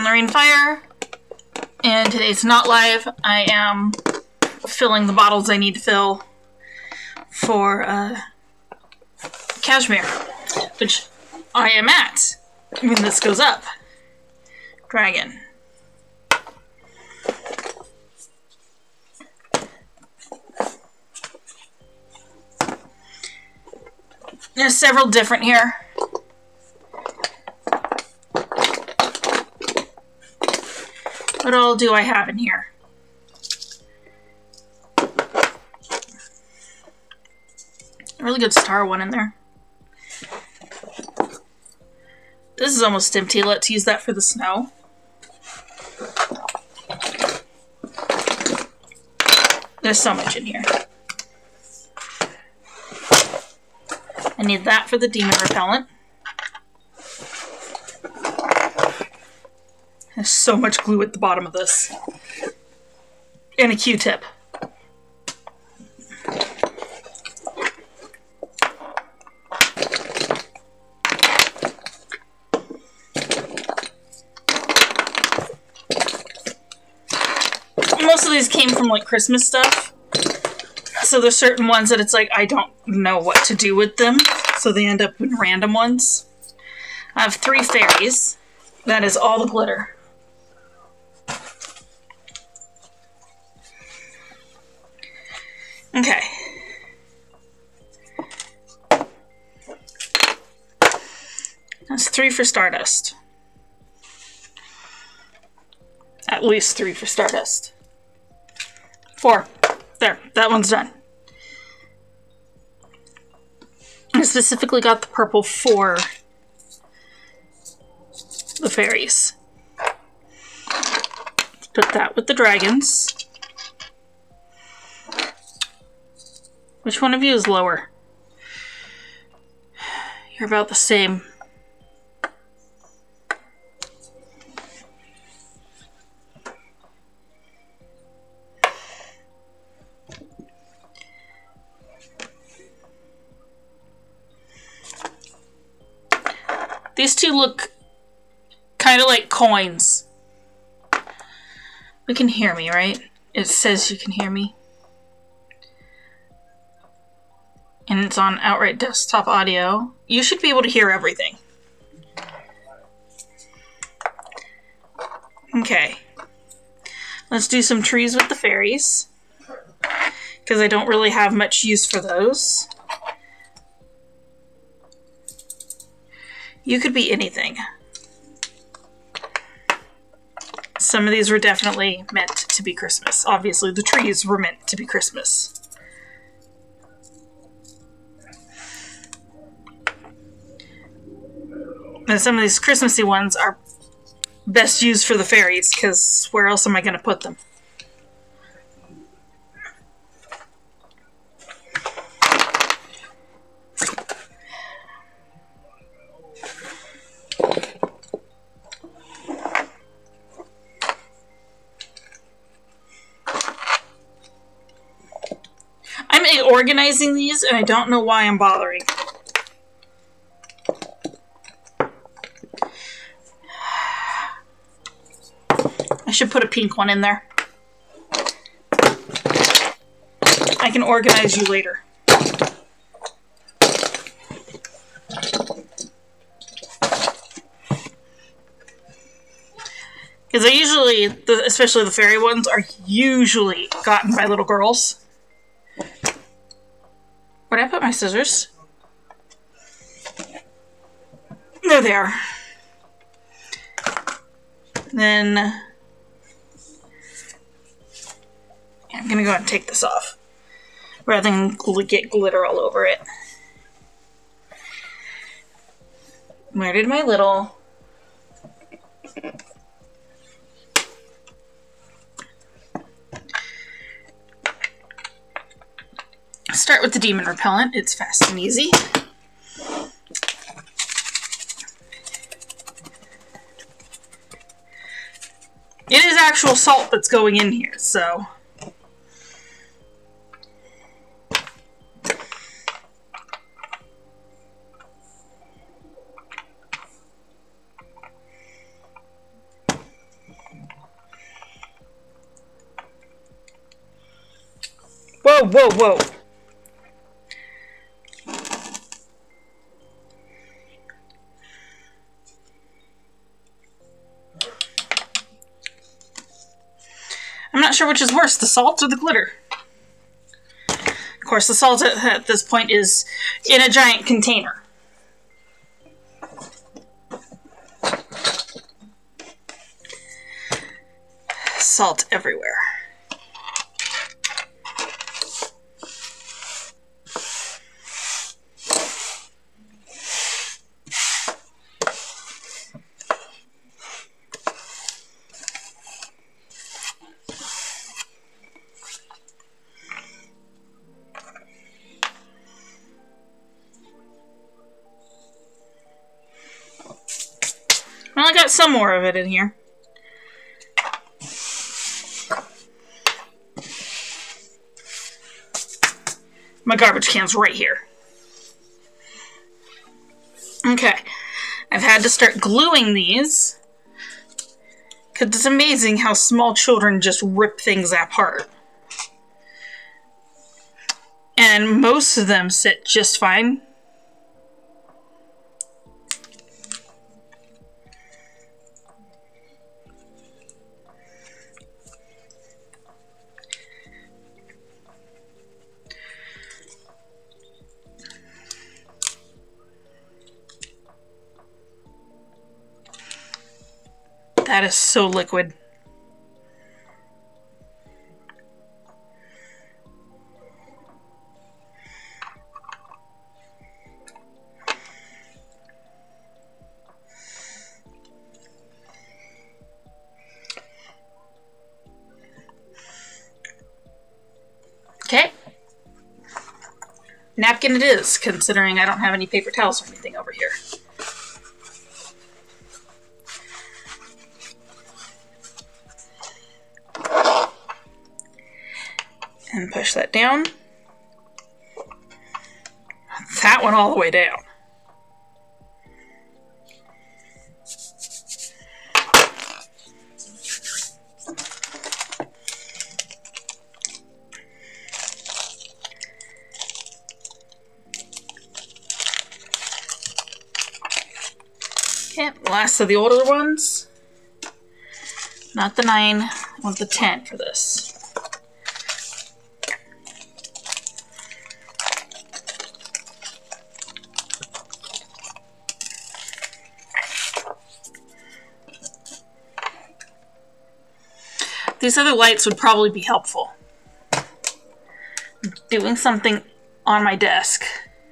from Lorraine Fire, and today's not live. I am filling the bottles I need to fill for Cashmere, which I am at when this goes up. Dragon. There's several different here. What all do I have in here? A really good star one in there. This is almost empty. Let's use that for the snow. There's so much in here. I need that for the demon repellent. There's so much glue at the bottom of this. And a Q-tip. Most of these came from like Christmas stuff. So there's certain ones that it's like I don't know what to do with them. So they end up in random ones. I have 3 fairies. That is all the glitter. Okay. That's 3 for Stardust. At least 3 for Stardust. 4. There, that one's done. I specifically got the purple for the fairies. Let's put that with the dragons. Which one of you is lower? You're about the same. These two look kind of like coins. You can hear me, right? It says you can hear me. And it's on outright desktop audio. You should be able to hear everything. Okay. Let's do some trees with the fairies. Because I don't really have much use for those. You could be anything. Some of these were definitely meant to be Christmas. Obviously, the trees were meant to be Christmas. And some of these Christmassy ones are best used for the fairies, because where else am I going to put them? I'm organizing these, and I don't know why I'm bothering. I should put a pink one in there. I can organize you later. Because I usually, especially the fairy ones, are usually gotten by little girls. Where'd I put my scissors? There they are. Then I'm gonna go ahead and take this off rather than get glitter all over it. Where did my little... Start with the demon repellent. It's fast and easy. It is actual salt that's going in here, so... whoa, whoa, whoa. I'm not sure which is worse, the salt or the glitter. Of course, the salt at this point is in a giant container. Salt everywhere. Well, I got some more of it in here. My garbage can's right here. Okay. I've had to start gluing these, because it's amazing how small children just rip things apart. And most of them sit just fine. That is so liquid. Okay. Napkin it is, considering I don't have any paper towels or anything over here. And push that down. That went all the way down. Okay, last of the older ones. Not the 9, I want the 10 for this. These other lights would probably be helpful. Doing something on my desk.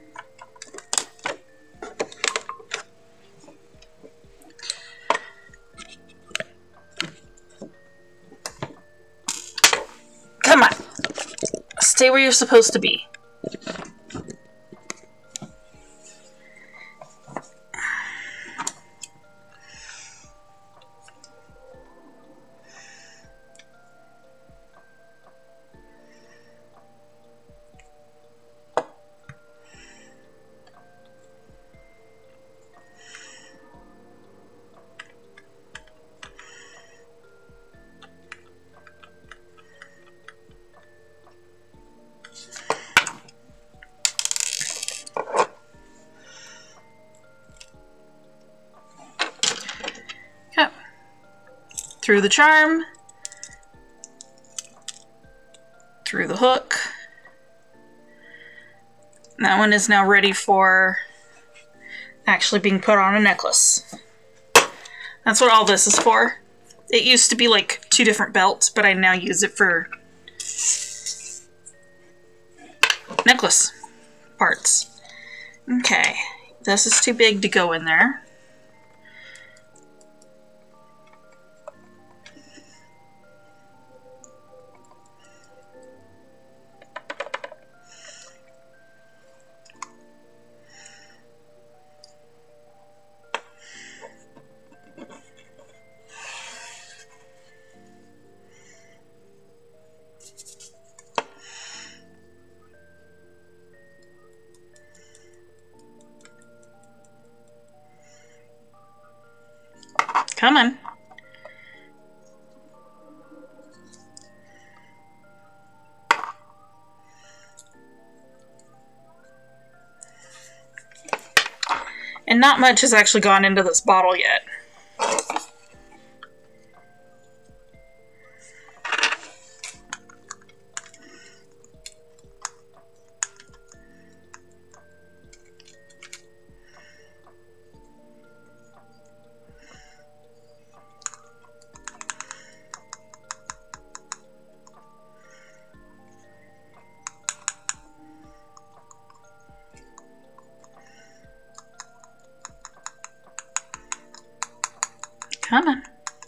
Come on. Stay where you're supposed to be. Through the charm, through the hook. That one is now ready for actually being put on a necklace. That's what all this is for. It used to be like 2 different belts, but I now use it for necklace parts. Okay, this is too big to go in there. Come on. And not much has actually gone into this bottle yet. Come on.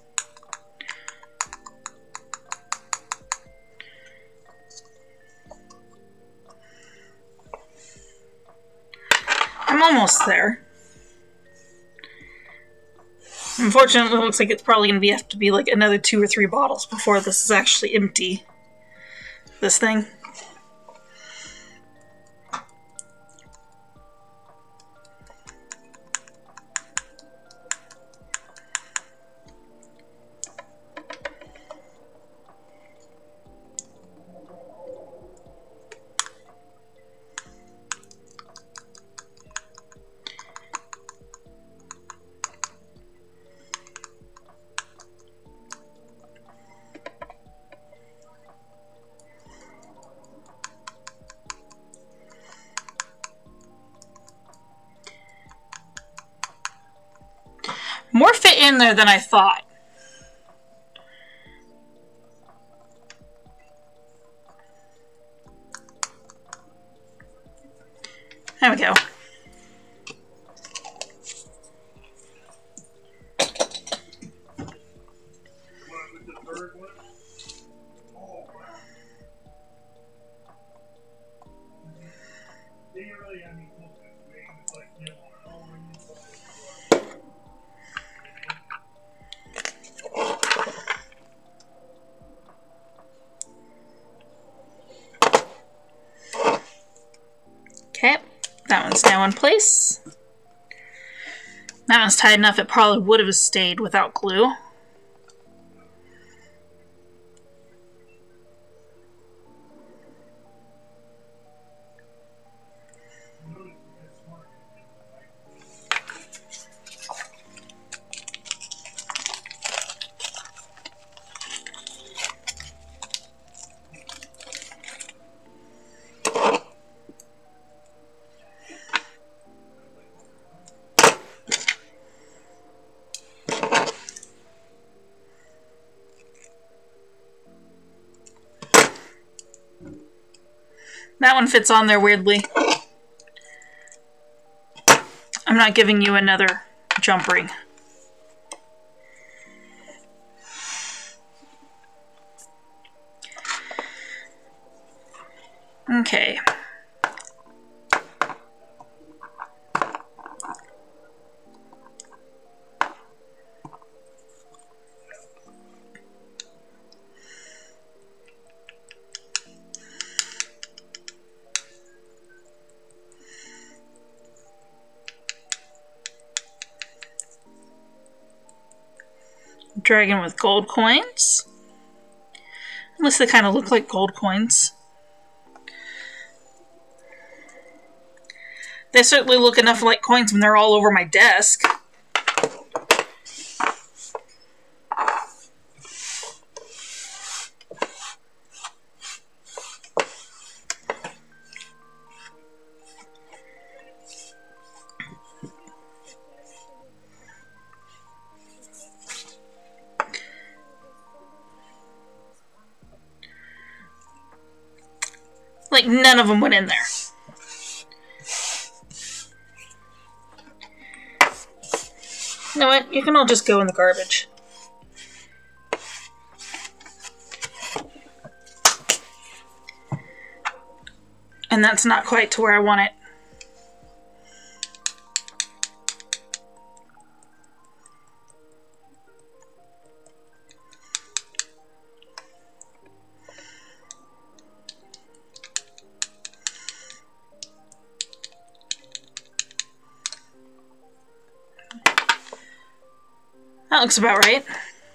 I'm almost there. Unfortunately, it looks like it's probably going to have to be like another 2 or 3 bottles before this is actually empty. This thing. More fit in there than I thought. There we go. Okay, that one's now in place. That one's tight enough it probably would have stayed without glue. That one fits on there weirdly. I'm not giving you another jump ring. Okay. Dragon with gold coins. Unless they kind of look like gold coins. They certainly look enough like coins when they're all over my desk. Like, none of them went in there. You know what? You can all just go in the garbage. And that's not quite to where I want it. That looks about right.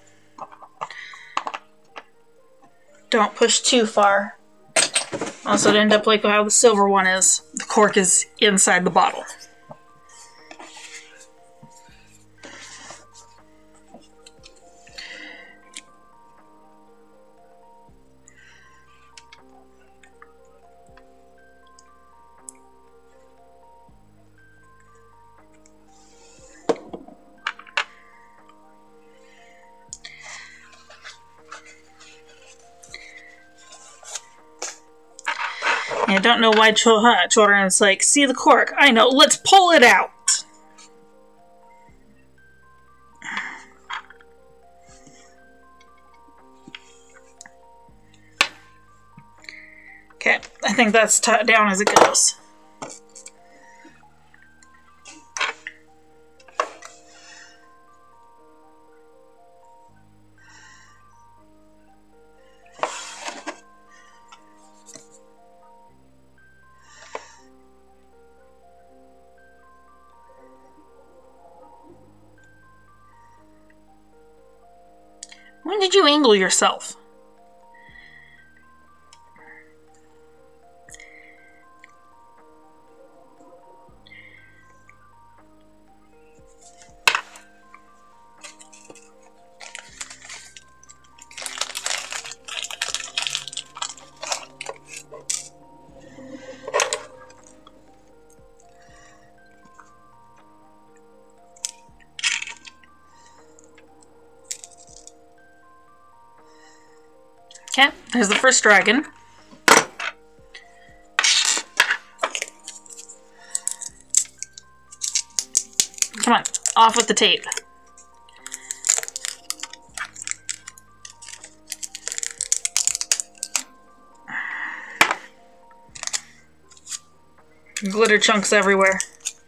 Don't push too far. Also, it'd end up like how the silver one is. The cork is inside the bottle. I don't know why children is like, see the cork. I know, let's pull it out. Okay, I think that's down as it goes. When did you angle yourself? Okay, there's the first dragon. Come on, off with the tape. Glitter chunks everywhere.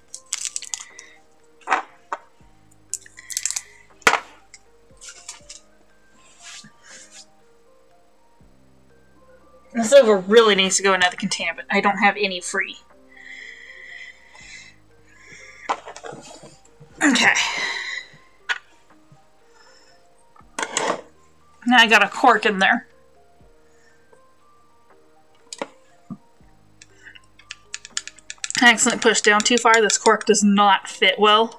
This over really needs to go in another container, but I don't have any free. Okay. Now I got a cork in there. I accidentally pushed down too far. This cork does not fit well.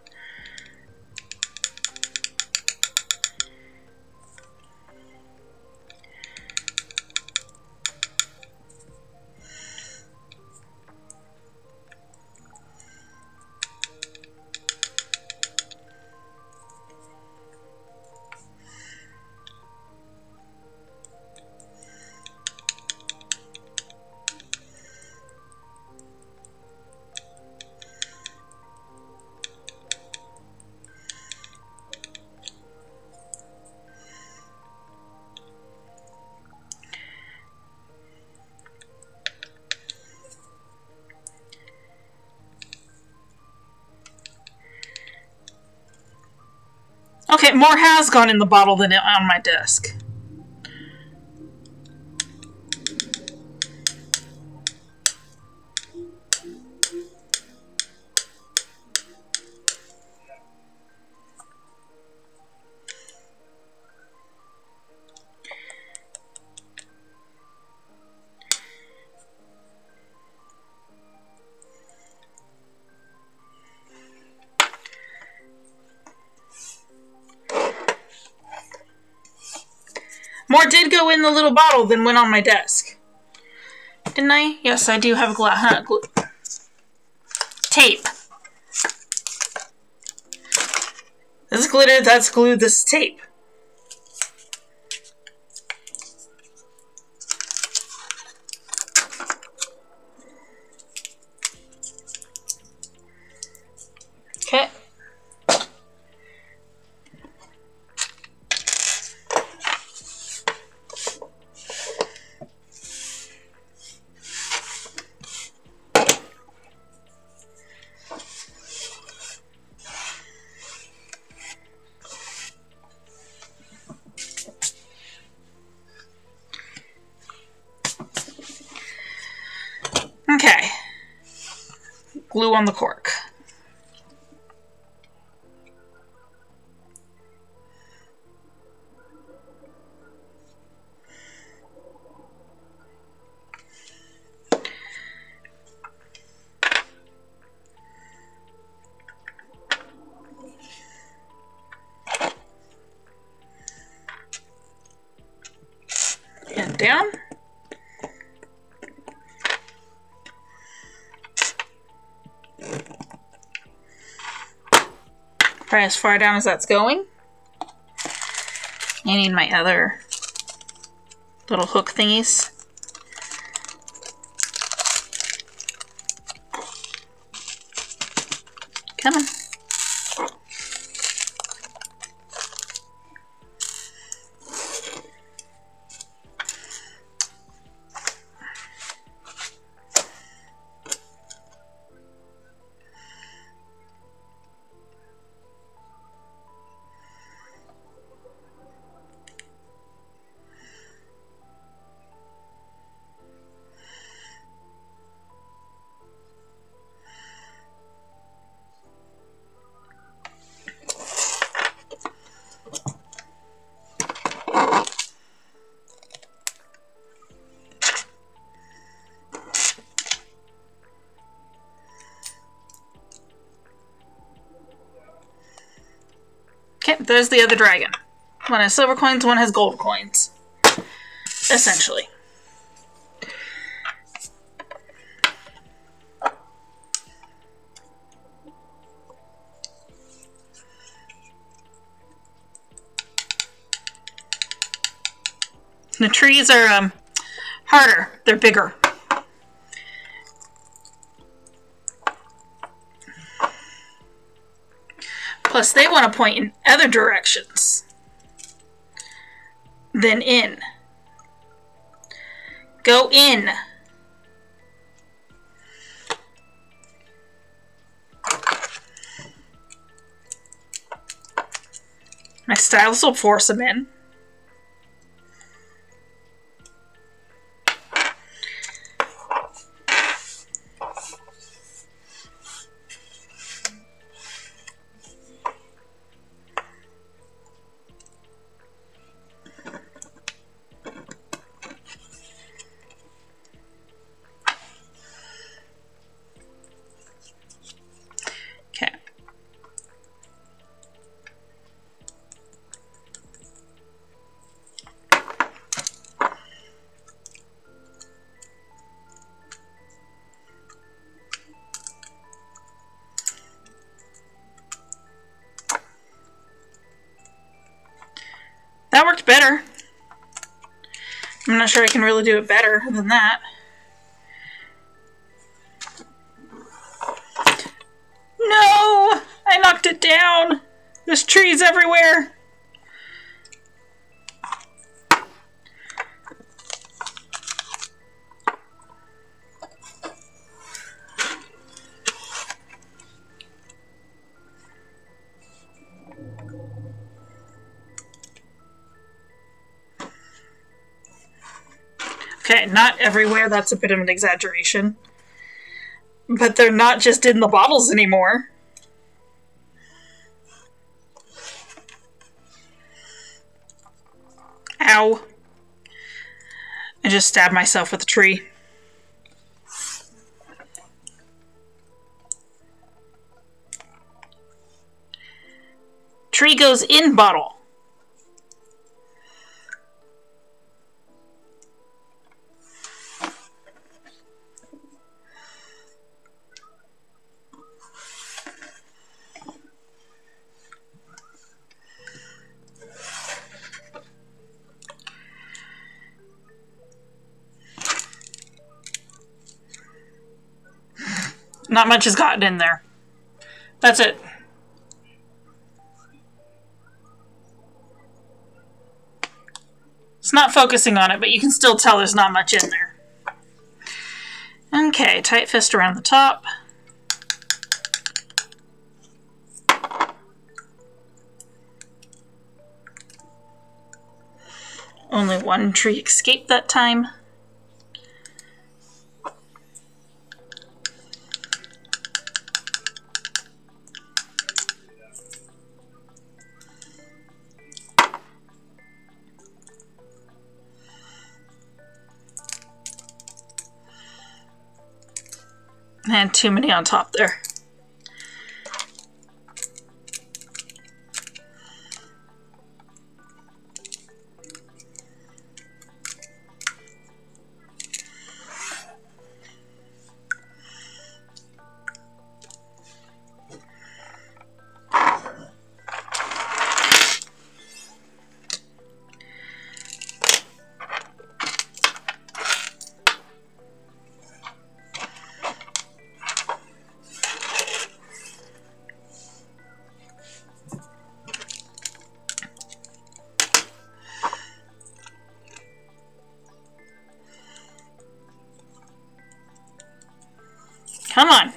Okay, more has gone in the bottle than on my desk. More did go in the little bottle than went on my desk. Didn't I? Yes, I do have tape. This is glitter, that's glue, this is tape. Okay. Okay. Glue on the cork. And down. Probably as far down as that's going. I need my other little hook thingies. Okay, there's the other dragon. One has silver coins, one has gold coins. Essentially. The trees are harder. They're bigger. Plus, they want to point in other directions than in. Go in. My styles will force them in. That worked better. I'm not sure I can really do it better than that. No! I knocked it down! There's trees everywhere! Okay, not everywhere, that's a bit of an exaggeration. But they're not just in the bottles anymore. Ow. I just stabbed myself with a tree. Tree goes in bottle. Not much has gotten in there. That's it. It's not focusing on it, but you can still tell there's not much in there. Okay, tight fist around the top. Only one tree escaped that time. And too many on top there. Come on.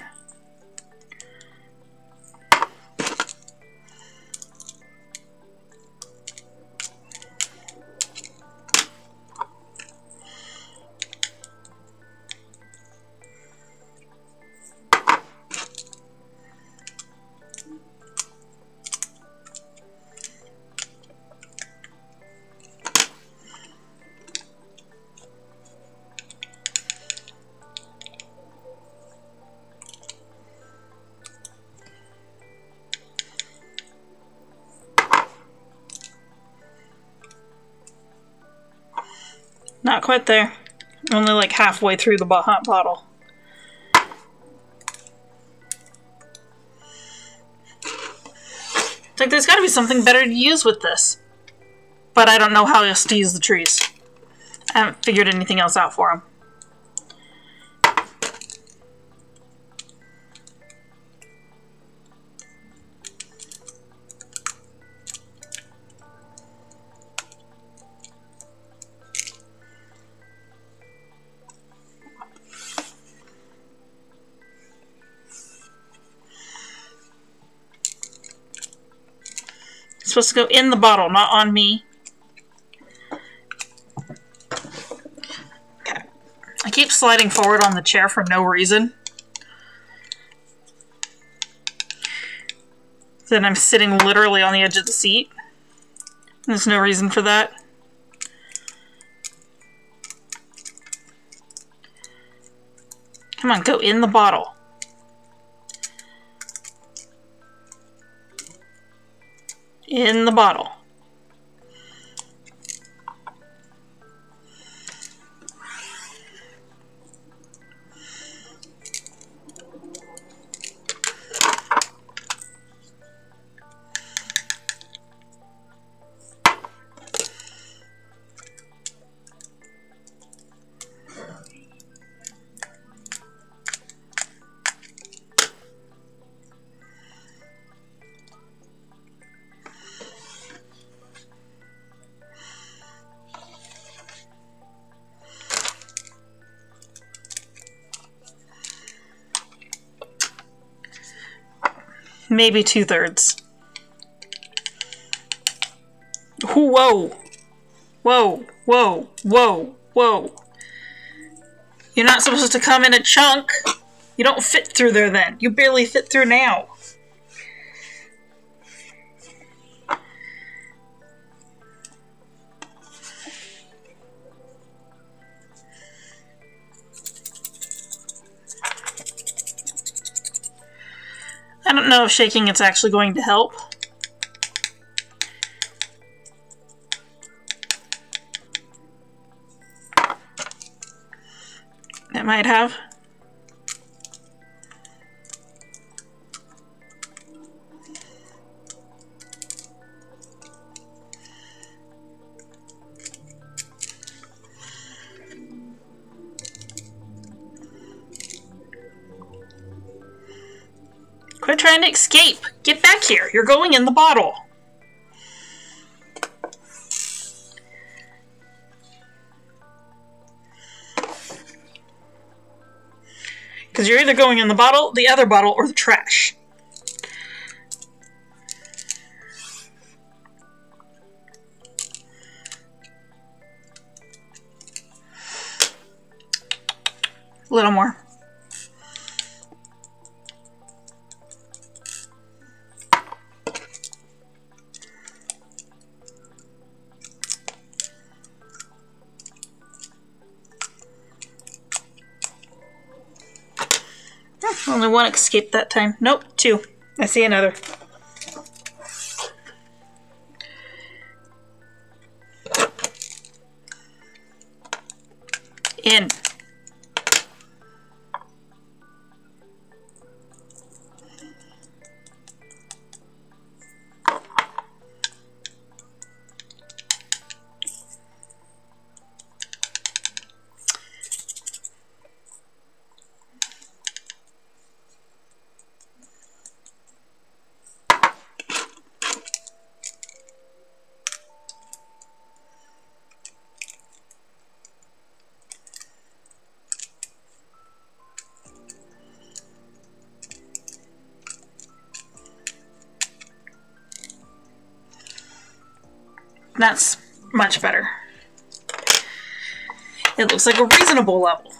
Not quite there. Only like halfway through the hot bottle. It's like there's got to be something better to use with this. But I don't know how else to use the trees. I haven't figured anything else out for them. It's supposed to go in the bottle, not on me. Okay. I keep sliding forward on the chair for no reason. Then I'm sitting literally on the edge of the seat. There's no reason for that. Come on, go in the bottle. In the bottle. Maybe 2/3. Whoa! Whoa! Whoa! Whoa! Whoa! You're not supposed to come in a chunk. You don't fit through there then. You barely fit through now. I don't know if shaking it's actually going to help. It might have. Quit trying to escape. Get back here. You're going in the bottle. Because you're either going in the bottle, the other bottle, or the trash. A little more. Only one escaped that time. Nope, 2. I see another. In. That's much better. It looks like a reasonable level.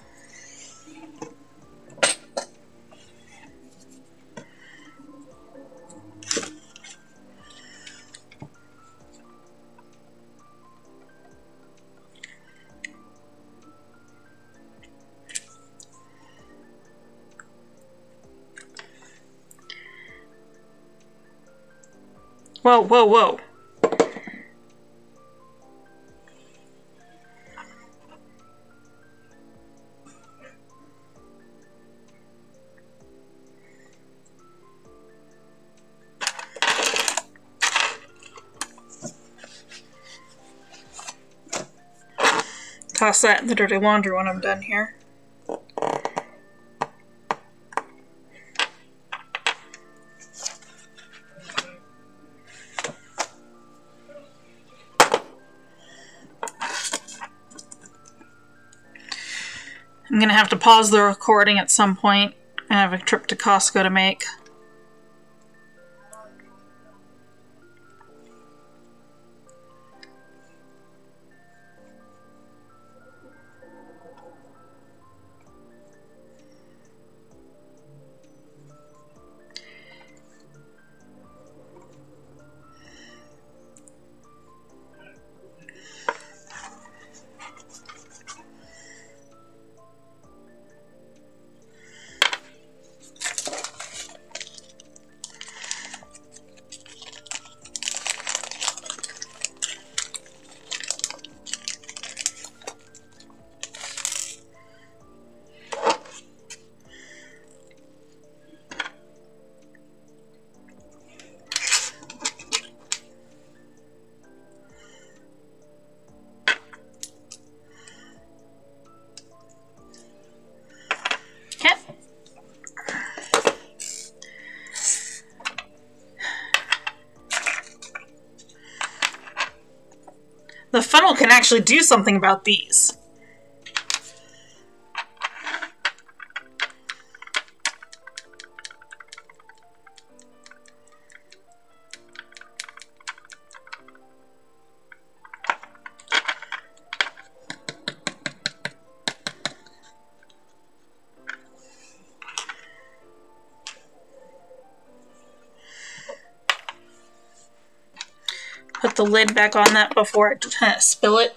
Whoa, whoa, whoa. toss that in the dirty laundry when I'm done here. I'm gonna have to pause the recording at some point. I have a trip to Costco to make. The funnel can actually do something about these. Put the lid back on that before I spill it.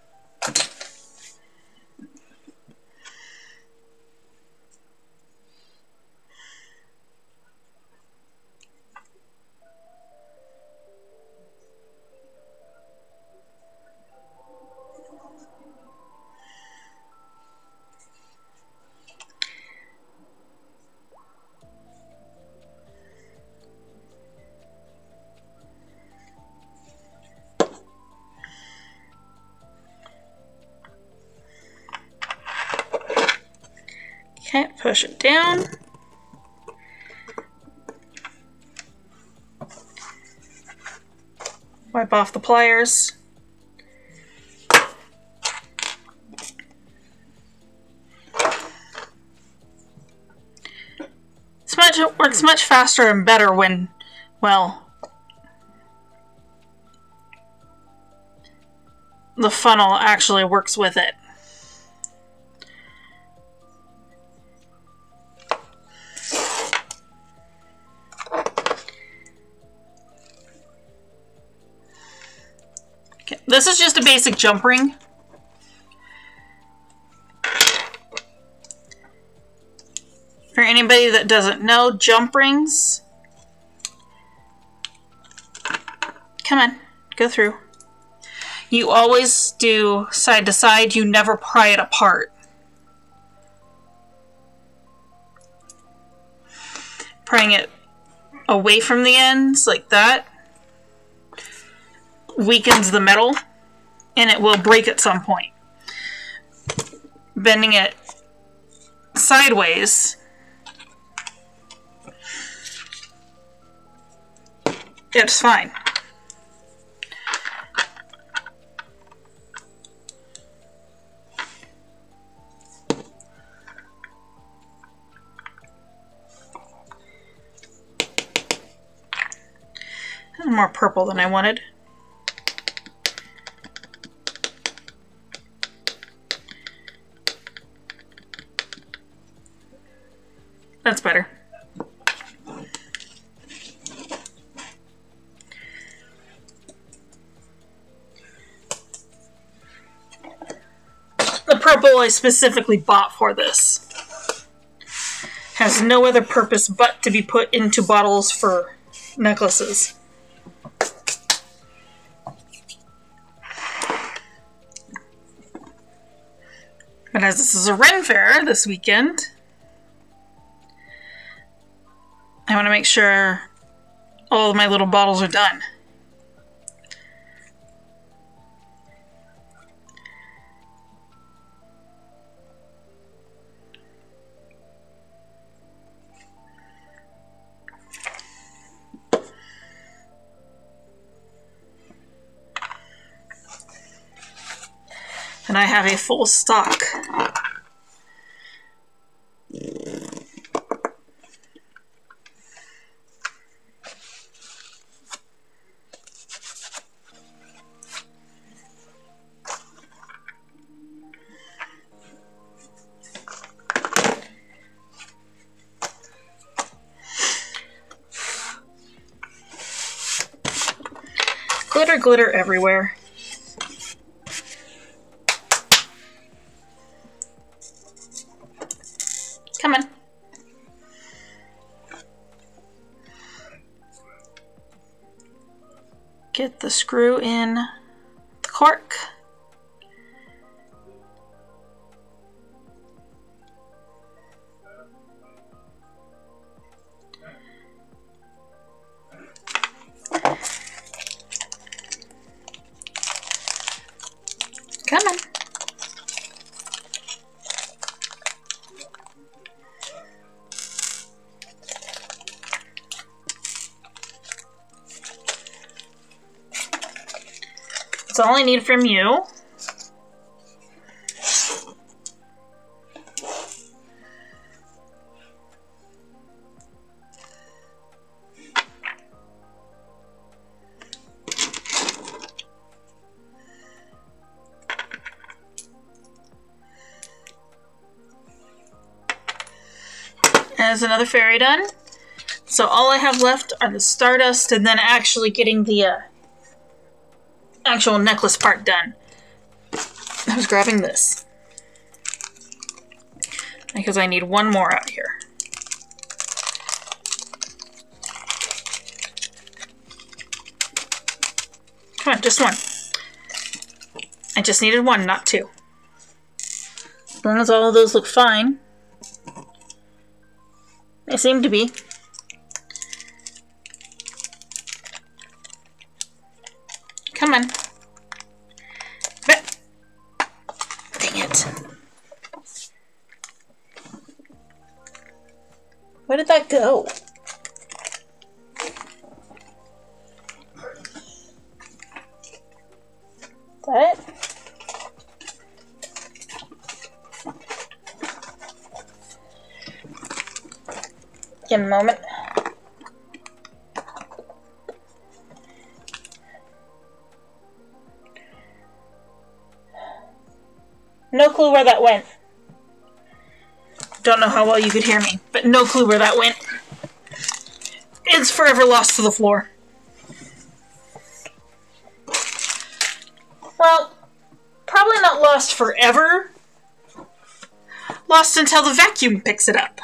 Okay, push it down. Wipe off the pliers. It works much faster and better when, well, the funnel actually works with it. This is just a basic jump ring. For anybody that doesn't know, jump rings. Come on, go through. You always do side to side, you never pry it apart. Prying it away from the ends like that weakens the metal and it will break at some point. Bending it sideways, it's fine. More purple than I wanted. That's better. The purple I specifically bought for this has no other purpose but to be put into bottles for necklaces. But as this is a Ren Fair this weekend, I want to make sure all of my little bottles are done. And I have a full stock. Glitter, glitter everywhere. Come on. Get the screw in the cork. Come on. That's all I need from you. There's another fairy done. So all I have left are the stardust and then actually getting the actual necklace part done. I was grabbing this because I need one more out here. Come on, just one. I just needed one, not two. As long as all of those look fine. They seem to be. Come on. But, dang it. Where did that go? Is that it? Give me a moment. No clue where that went. Don't know how well you could hear me, but no clue where that went. It's forever lost to the floor. Well, probably not lost forever. Lost until the vacuum picks it up.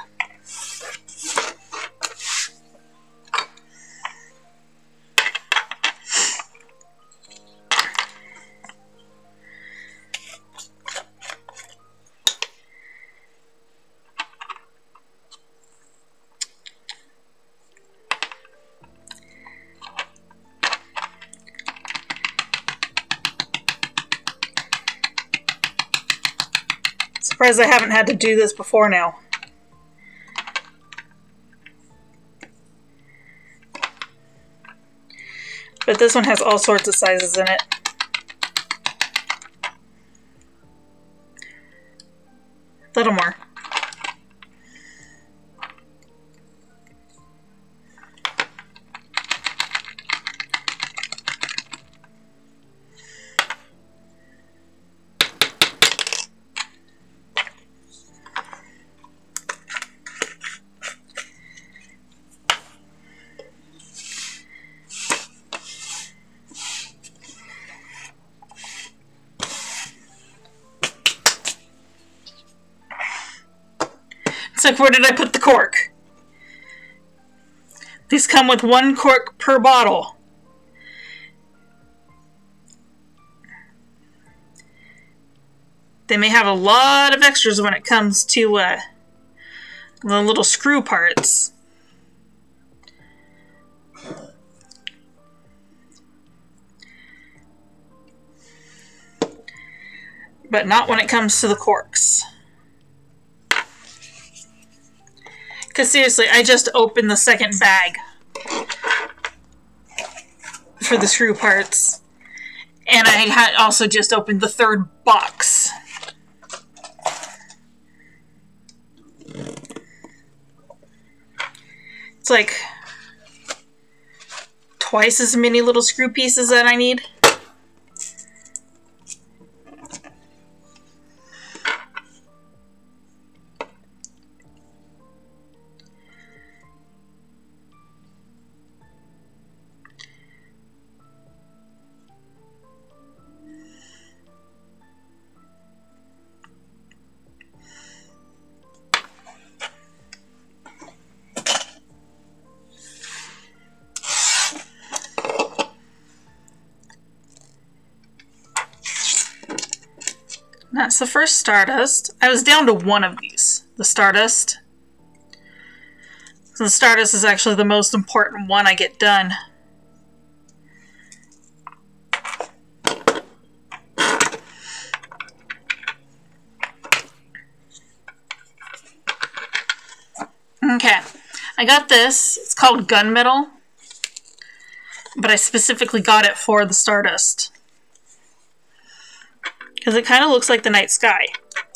Surprised I haven't had to do this before now. But this one has all sorts of sizes in it. A little more. Like, where did I put the cork? These come with one cork per bottle. They may have a lot of extras when it comes to the little screw parts. But not when it comes to the corks. Because seriously, I just opened the second bag for the screw parts. And I had also just opened the third box. It's like twice as many little screw pieces that I need. That's the first Stardust. I was down to one of these, the Stardust. So the Stardust is actually the most important one I get done. Okay, I got this. It's called Gunmetal, but I specifically got it for the Stardust. Because it kind of looks like the night sky.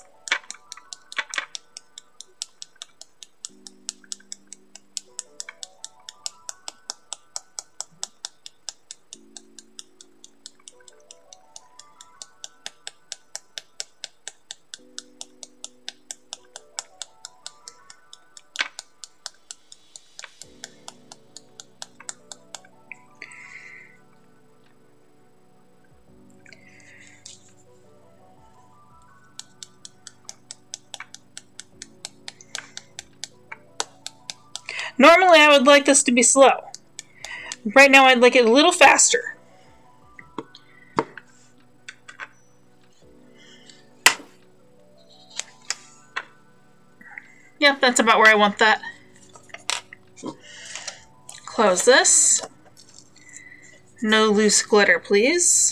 Normally I would like this to be slow. Right now I'd like it a little faster. Yep, that's about where I want that. Close this. No loose glitter, please.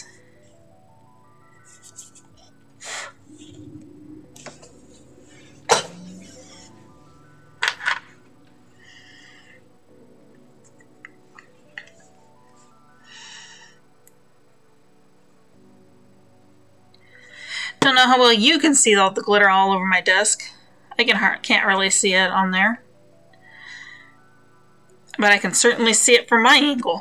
Don't know how well you can see all the glitter all over my desk. I can't really see it on there. But I can certainly see it from my angle.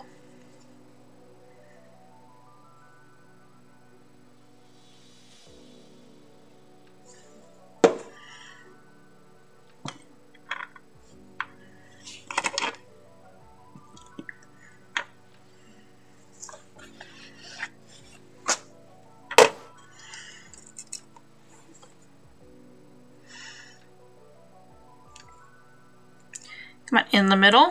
Come on, in the middle.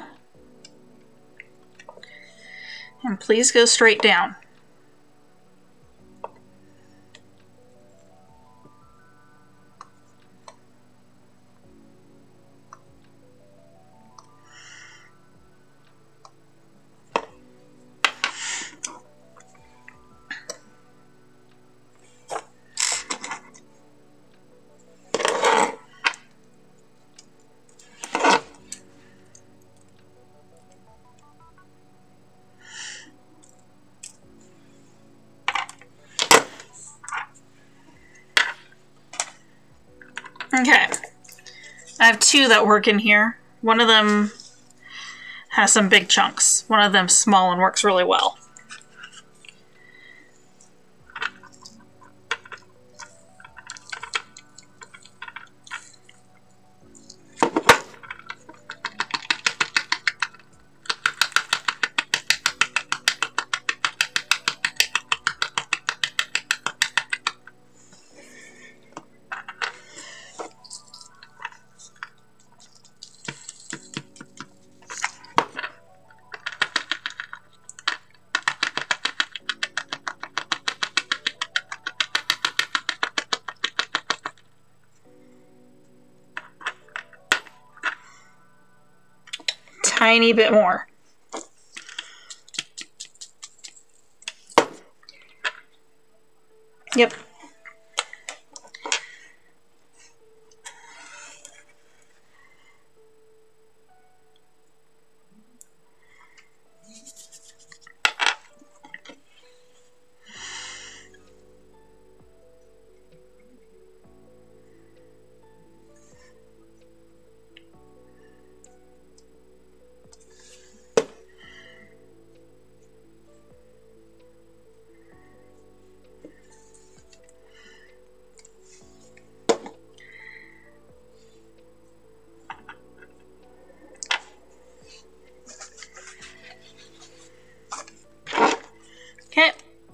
And please go straight down. Okay, I have two that work in here. One of them has some big chunks. One of them's small and works really well. Tiny bit more. Yep.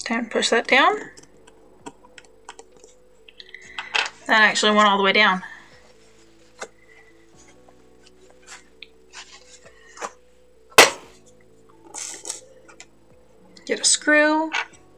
Time to push that down. That actually went all the way down. Get a screw.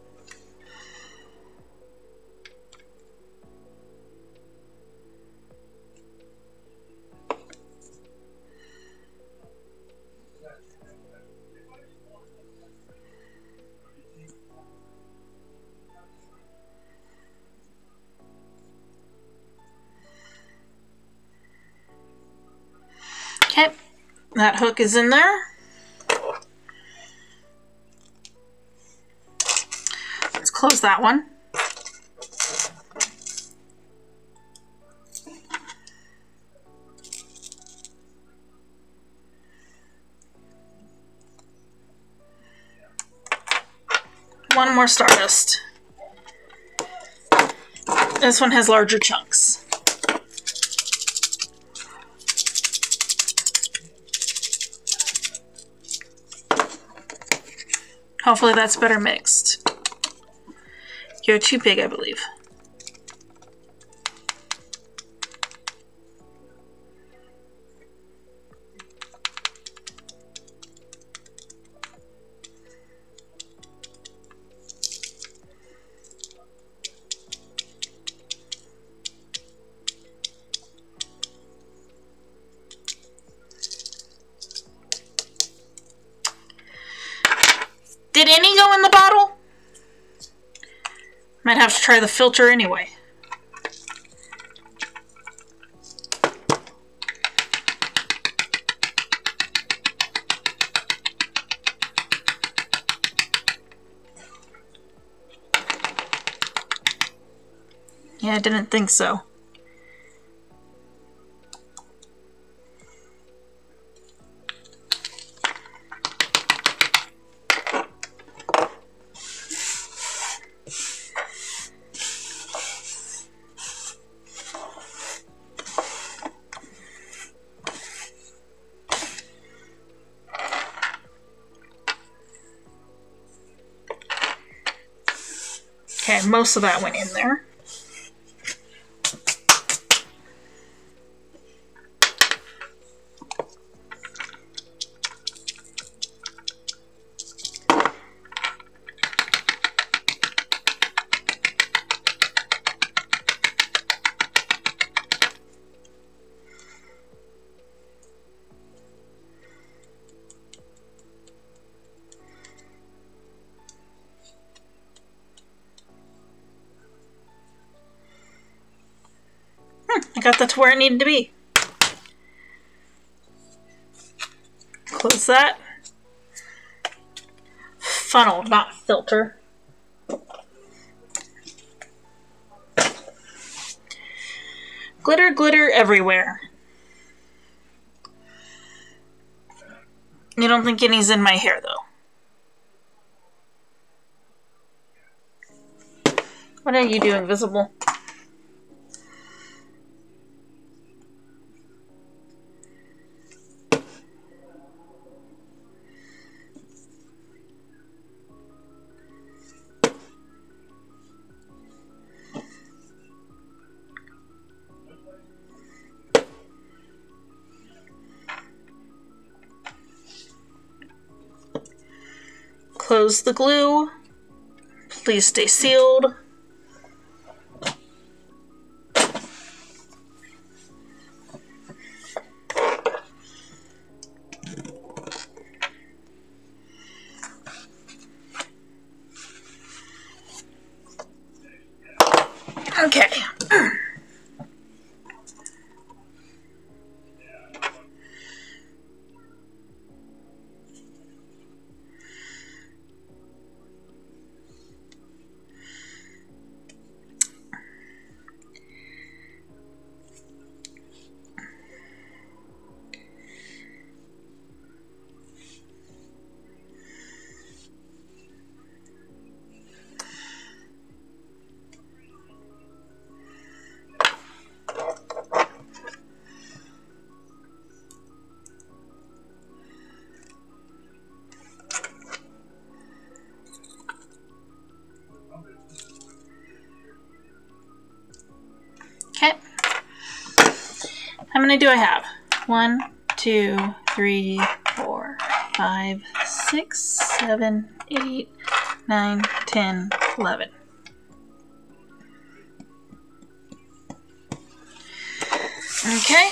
Okay, that hook is in there. Let's close that one. One more Stardust. This one has larger chunks. Hopefully that's better mixed. You're too big, I believe. Did any go in the bottle? Might have to try the filter anyway. Yeah, I didn't think so. Okay, most of that went in there. I got that to where it needed to be. Close that. Funnel, not filter. Glitter, glitter everywhere. You don't think any's in my hair, though. What are you doing, Visible? Close the glue. Please stay sealed. Okay. many do I have? 1, 2, 3, 4, 5, 6, 7, 8, 9, 10, 11. Okay.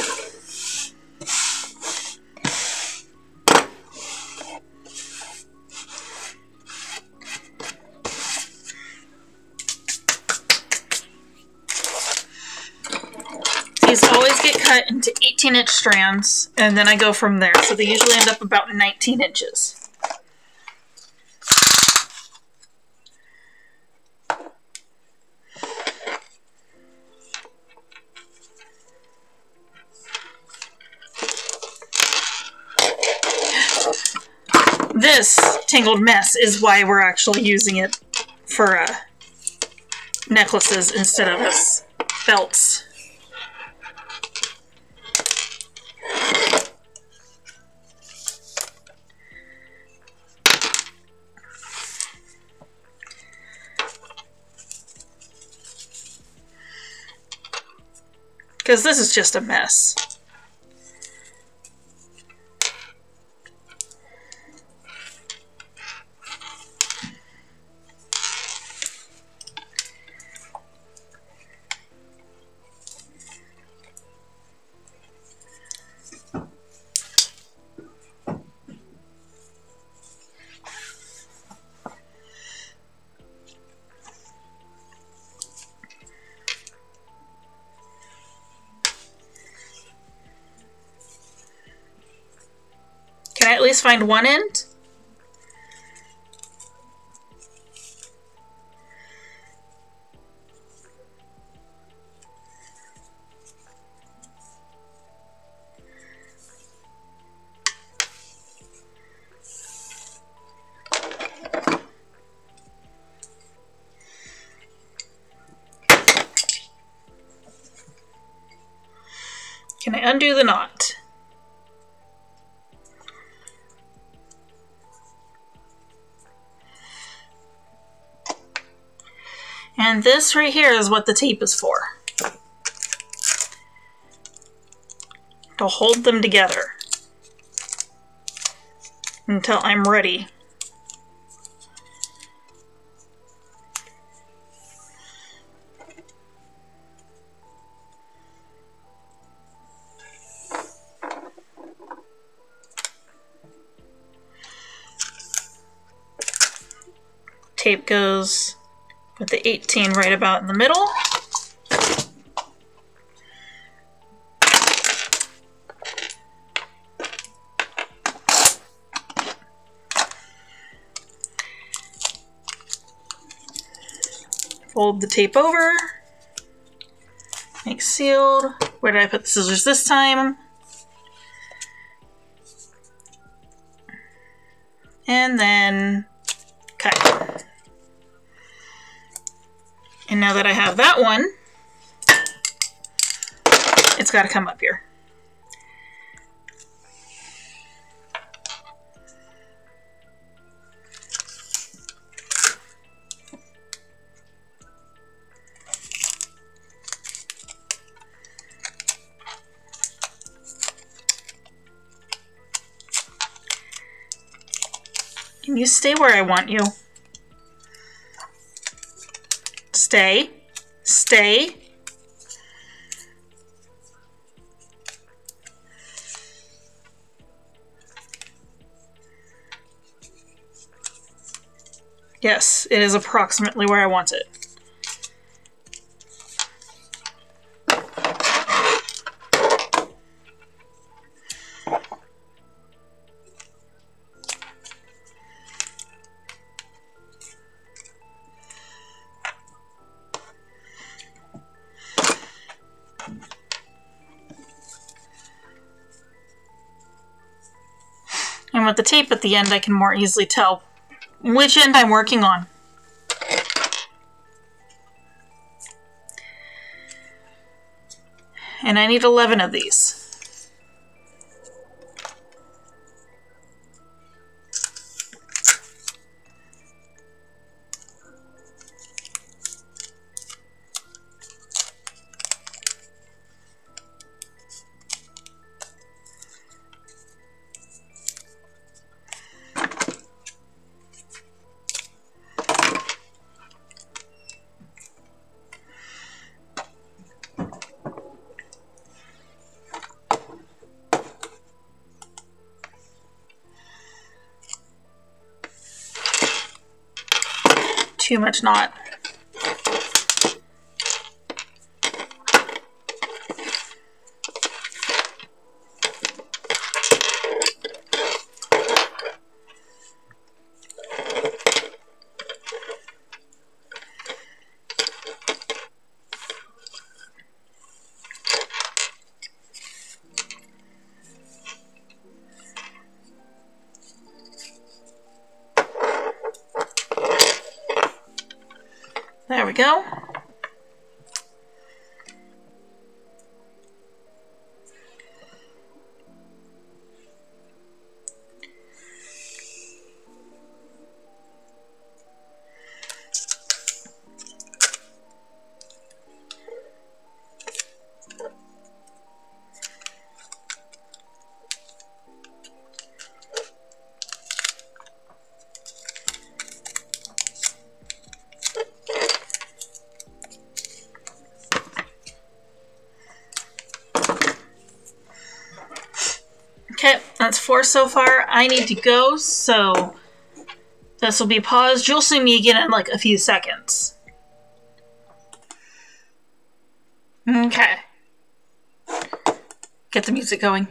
These always get cut into 18-inch strands, and then I go from there. So they usually end up about 19 inches. This tangled mess is why we're actually using it for necklaces instead of as belts. Because this is just a mess. Can I at least find one end? Can I undo the knot? And this right here is what the tape is for. To hold them together until I'm ready. Tape goes with the 18 right about in the middle. Fold the tape over. Make sealed. Where did I put the scissors this time? And then cut. And now that I have that one, it's got to come up here. Can you stay where I want you? Stay. Stay. Yes, it is approximately where I want it. And with the tape at the end, I can more easily tell which end I'm working on. And I need 11 of these. too much knot. There we go. Okay, that's 4 so far. I need to go, so this will be paused. You'll see me again in like a few seconds. Okay. Get the music going.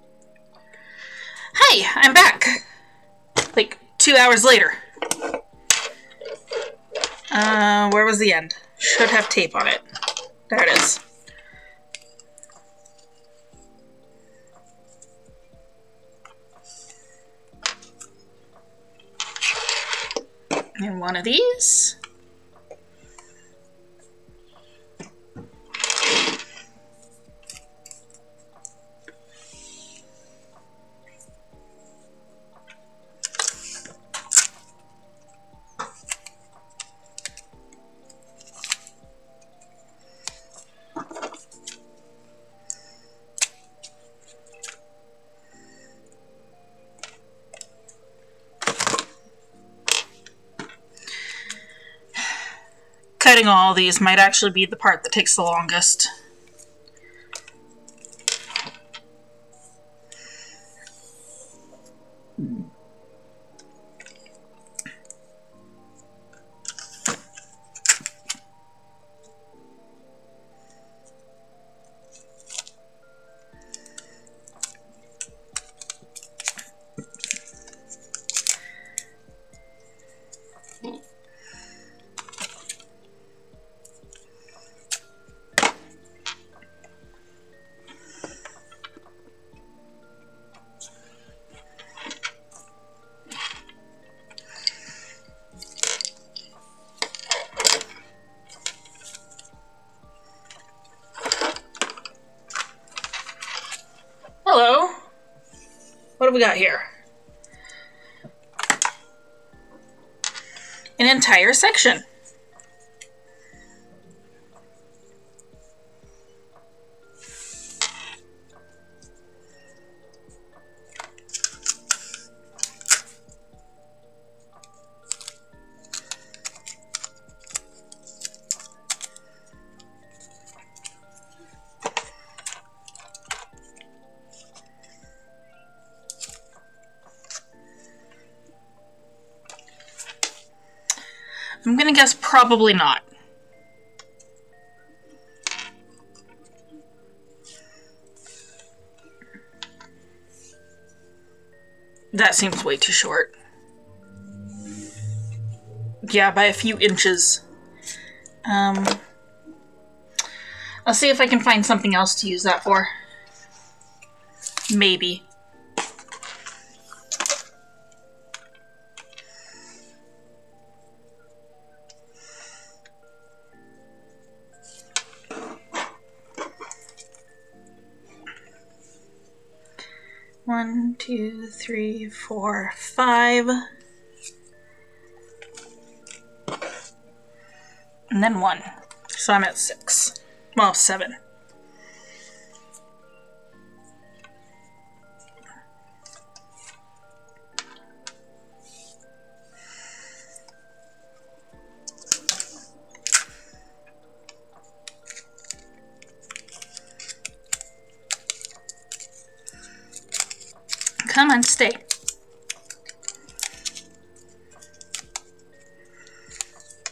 Hi, I'm back. Like 2 hours later. Where was the end? Should have tape on it. There it is. And one of these. Cutting all these might actually be the part that takes the longest. Hello. What have we got here? An entire section. I'm gonna guess probably not. That seems way too short. Yeah, by a few inches. I'll see if I can find something else to use that for. Maybe. One, two, three, 4, 5. And then 1. So I'm at 6. Well, 7. Come on, stay.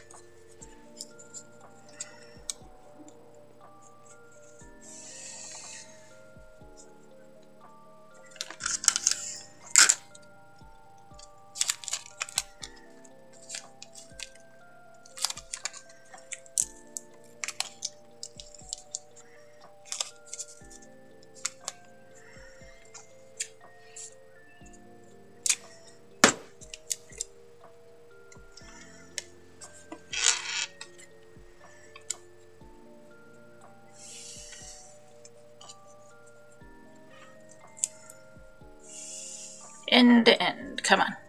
end to end. Come on.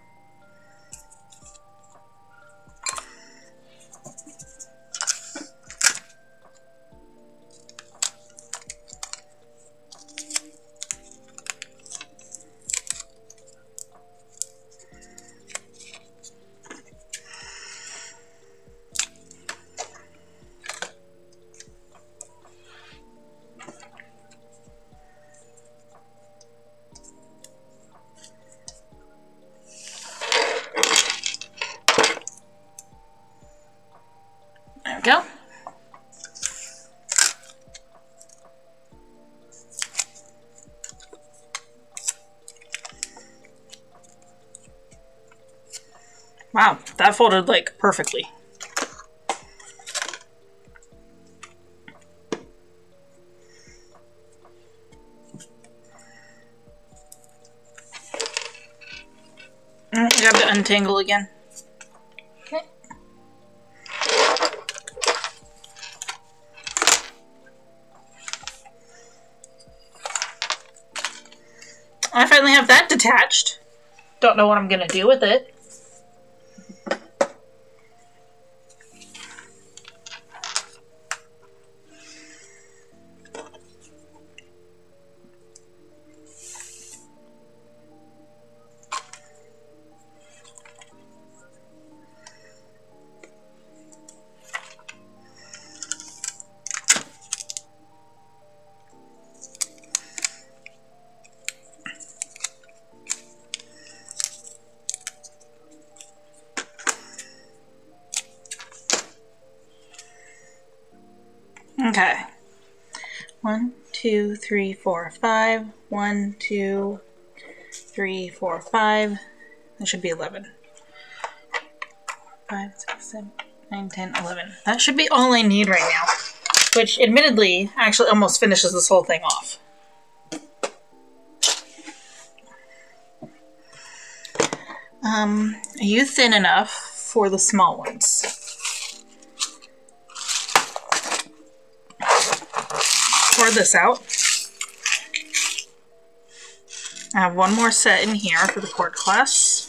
There we go. Wow, that folded like perfectly. I have to untangle again. Okay. I finally have that detached. Don't know what I'm gonna do with it. Okay. 1, 2, 3, 4, 5. 1, 2, 3, 4, 5. That should be 11. 5, 6, 7, 9, 10, 11. That should be all I need right now. Which, admittedly, actually almost finishes this whole thing off. Are you thin enough for the small ones? Pour this out. I have one more set in here for the cord class.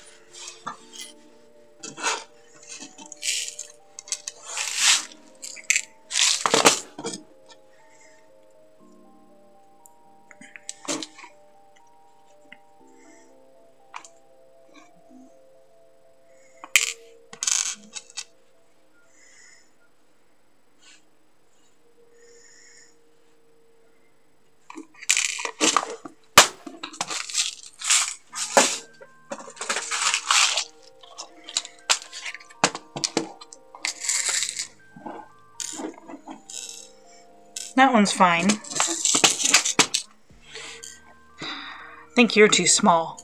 That one's fine. I think you're too small.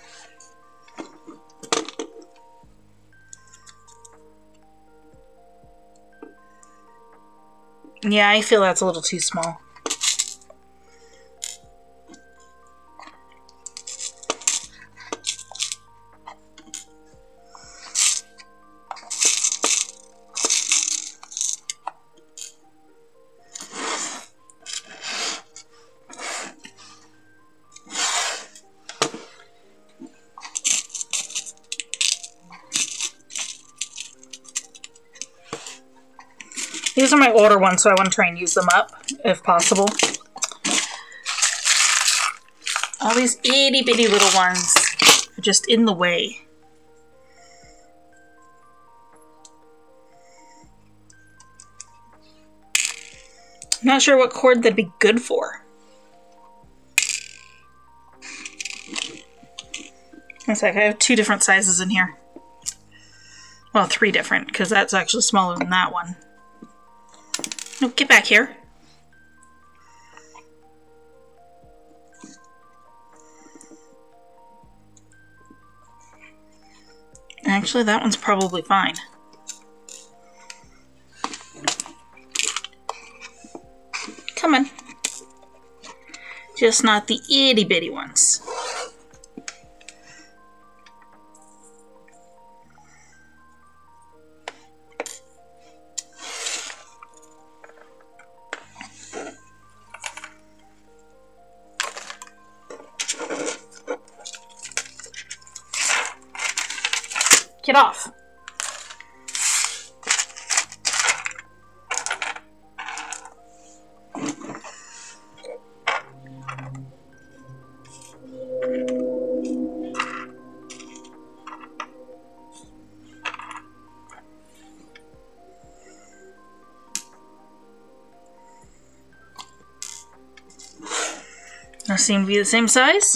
Yeah, I feel that's a little too small. These are my older ones, so I want to try and use them up, if possible. All these itty bitty little ones are just in the way. I'm not sure what cord they'd be good for. One sec, I have 2 different sizes in here. Well, 3 different, because that's actually smaller than that one. No, get back here. Actually, that one's probably fine. Come on. Just not the itty bitty ones. it off. Now seem to be the same size.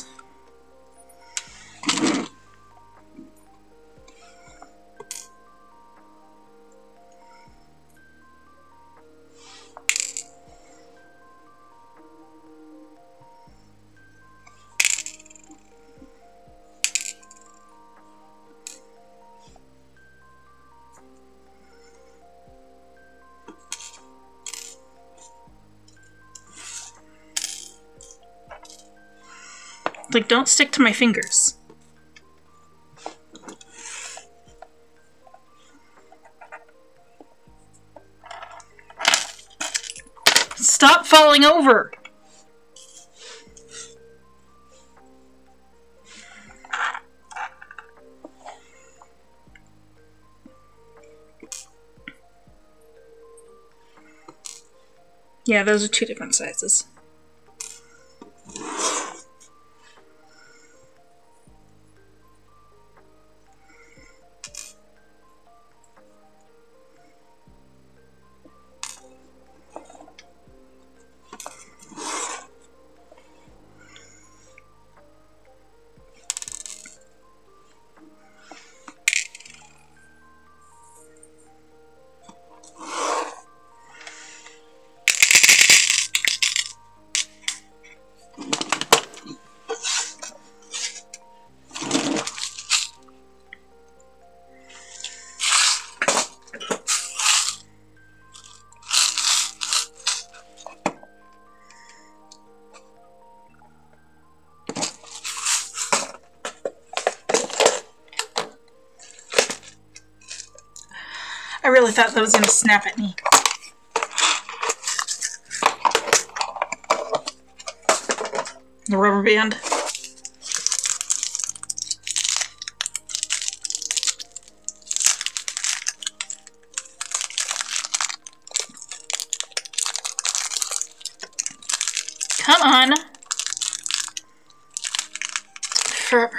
Like, don't stick to my fingers. Stop falling over! Yeah, those are two different sizes. I really thought that was going to snap at me. The rubber band. Come on. Forever.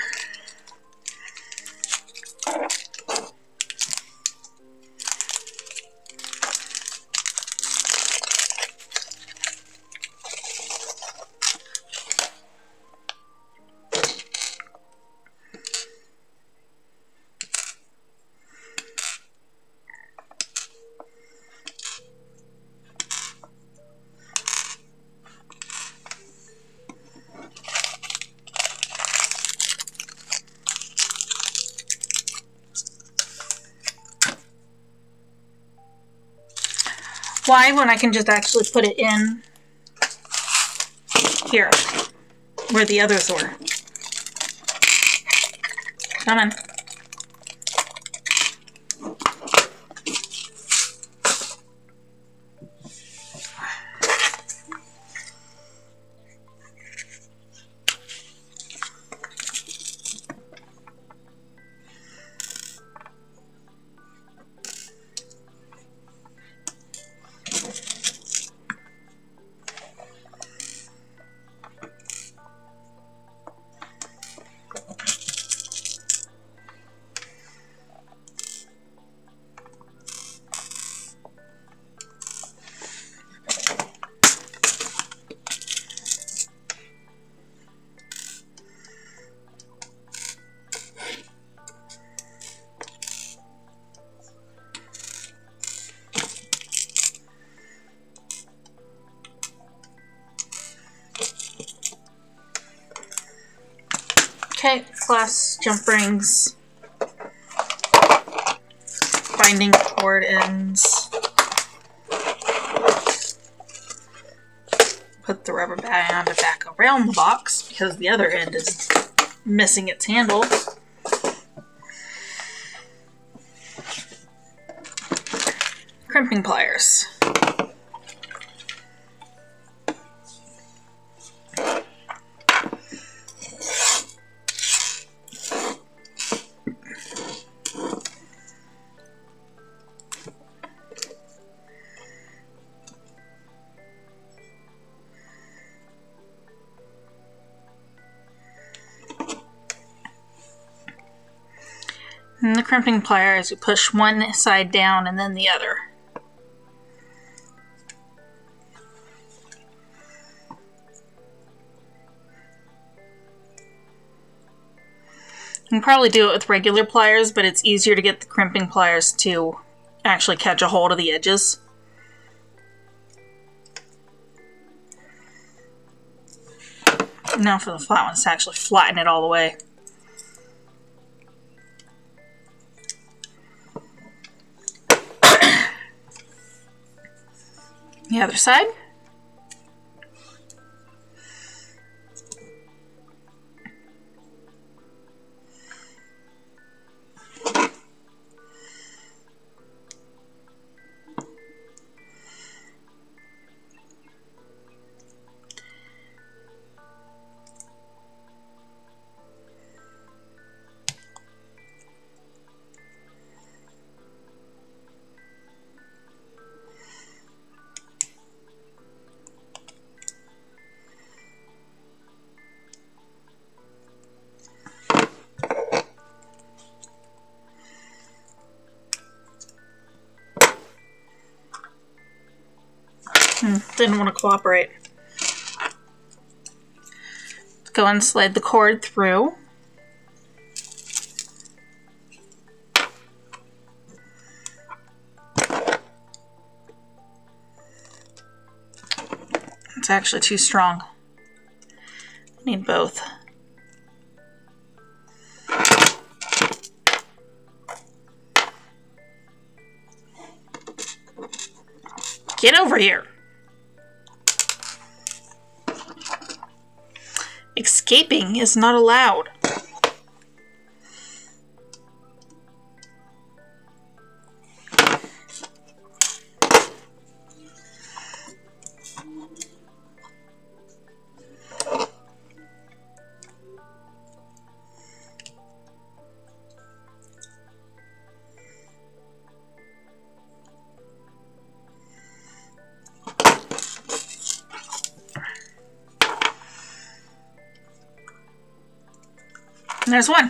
Why, when I can just actually put it in here, where the others were? Come on. Okay, clasp, jump rings, binding cord ends, put the rubber band back around the box because the other end is missing its handle. Crimping pliers. crimping pliers, you push one side down and then the other. You can probably do it with regular pliers, but it's easier to get the crimping pliers to actually catch a hold of the edges. Now for the flat ones to actually flatten it all the way. The other side. Didn't want to cooperate. Go and slide the cord through. It's actually too strong. I need both. Get over here. Escaping is not allowed. And there's one.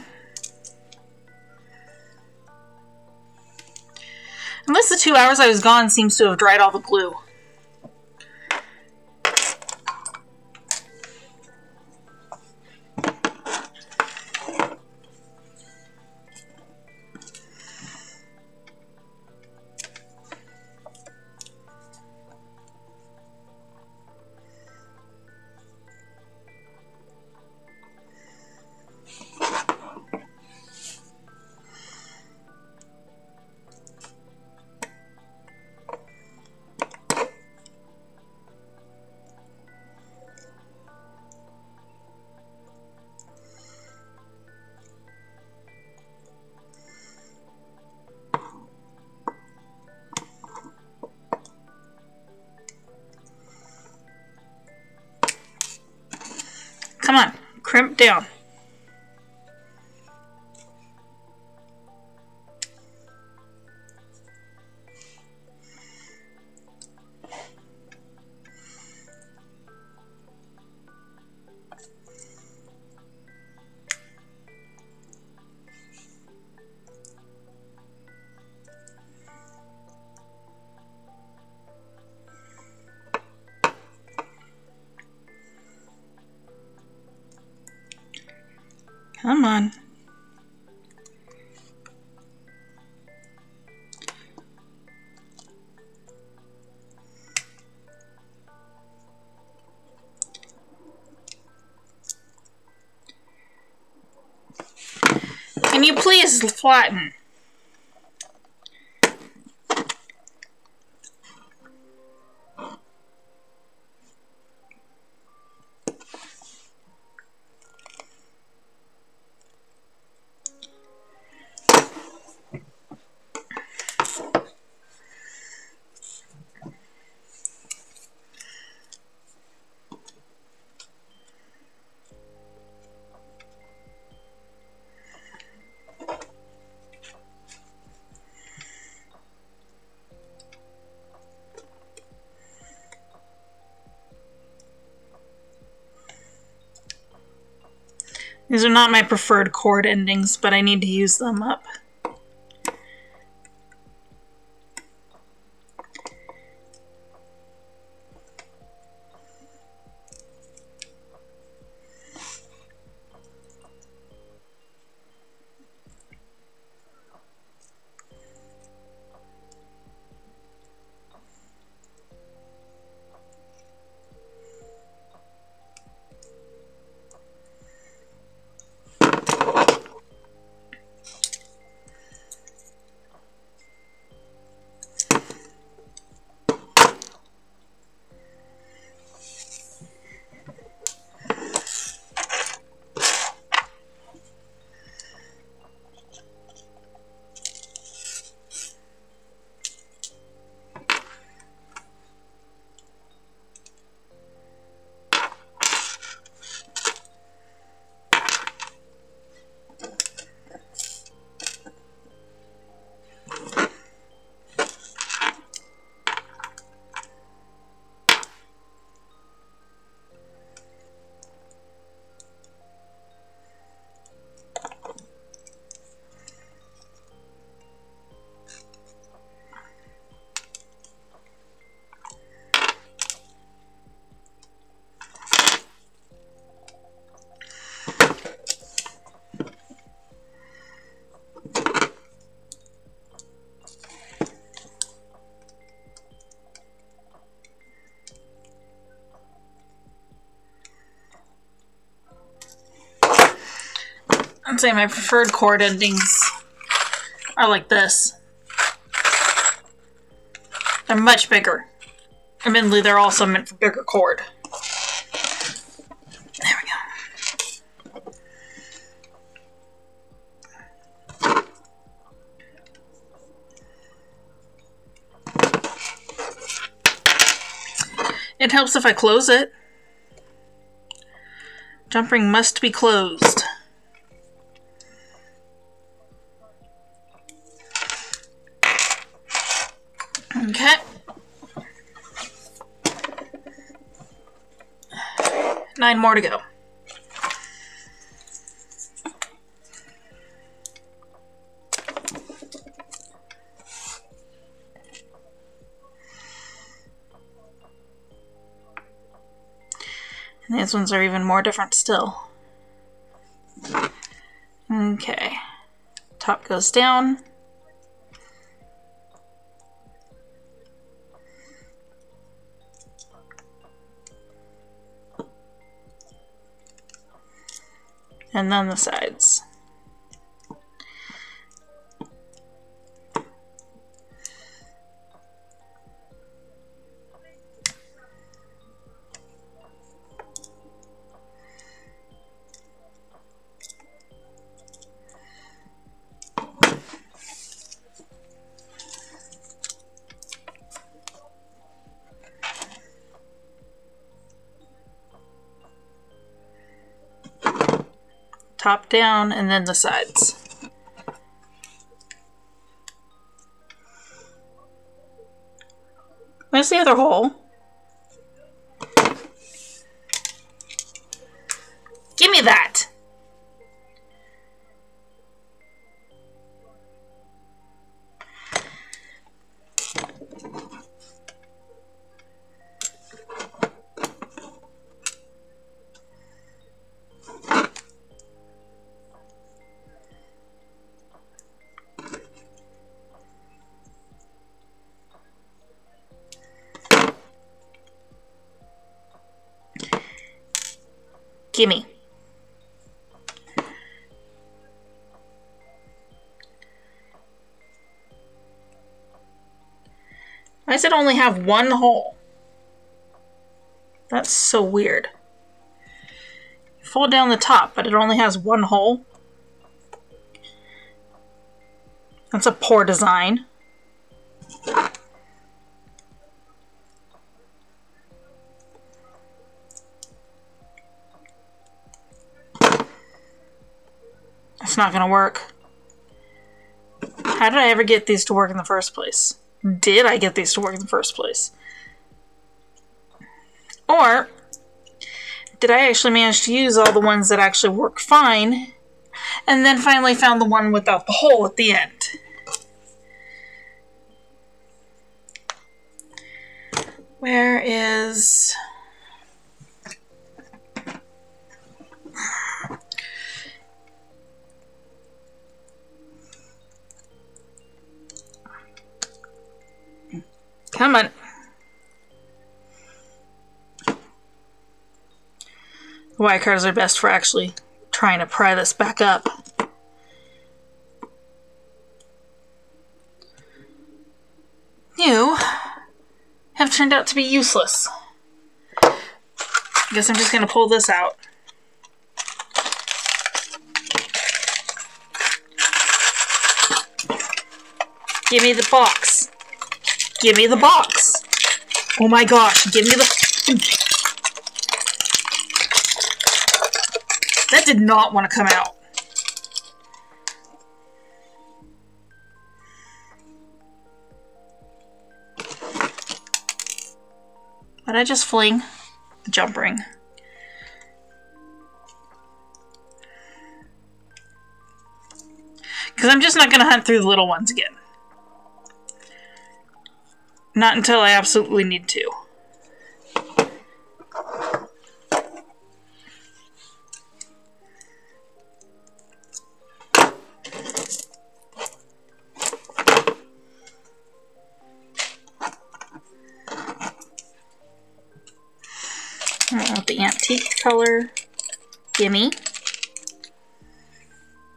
Unless the 2 hours I was gone seems to have dried all the glue. Come on, crimp down. Come on. Can you please flatten? These are not my preferred cord endings, but I need to use them up. I'd say my preferred cord endings are like this. They're much bigger. Admittedly, they're also meant for bigger cord. There we go. It helps if I close it. Jump ring must be closed. Okay. 9 more to go. And these ones are even more different still. Okay. Top goes down. And then the sides. Top down, and then the sides. Where's the other hole? Give me that! Gimme. Why does it only have one hole? That's so weird. Fold down the top, but it only has one hole. That's a poor design. It's not gonna work. How did I ever get these to work in the first place? Did I get these to work in the first place? Or did I actually manage to use all the ones that actually work fine and then finally found the one without the hole at the end? Where is... Come on. The wire cutters are best for actually trying to pry this back up. You have turned out to be useless. I guess I'm just going to pull this out. Give me the box. Give me the box. Oh my gosh, give me the... That did not want to come out. But I just fling the jump ring. Because I'm just not going to hunt through the little ones again. Not until I absolutely need to. I want the antique color. Gimme.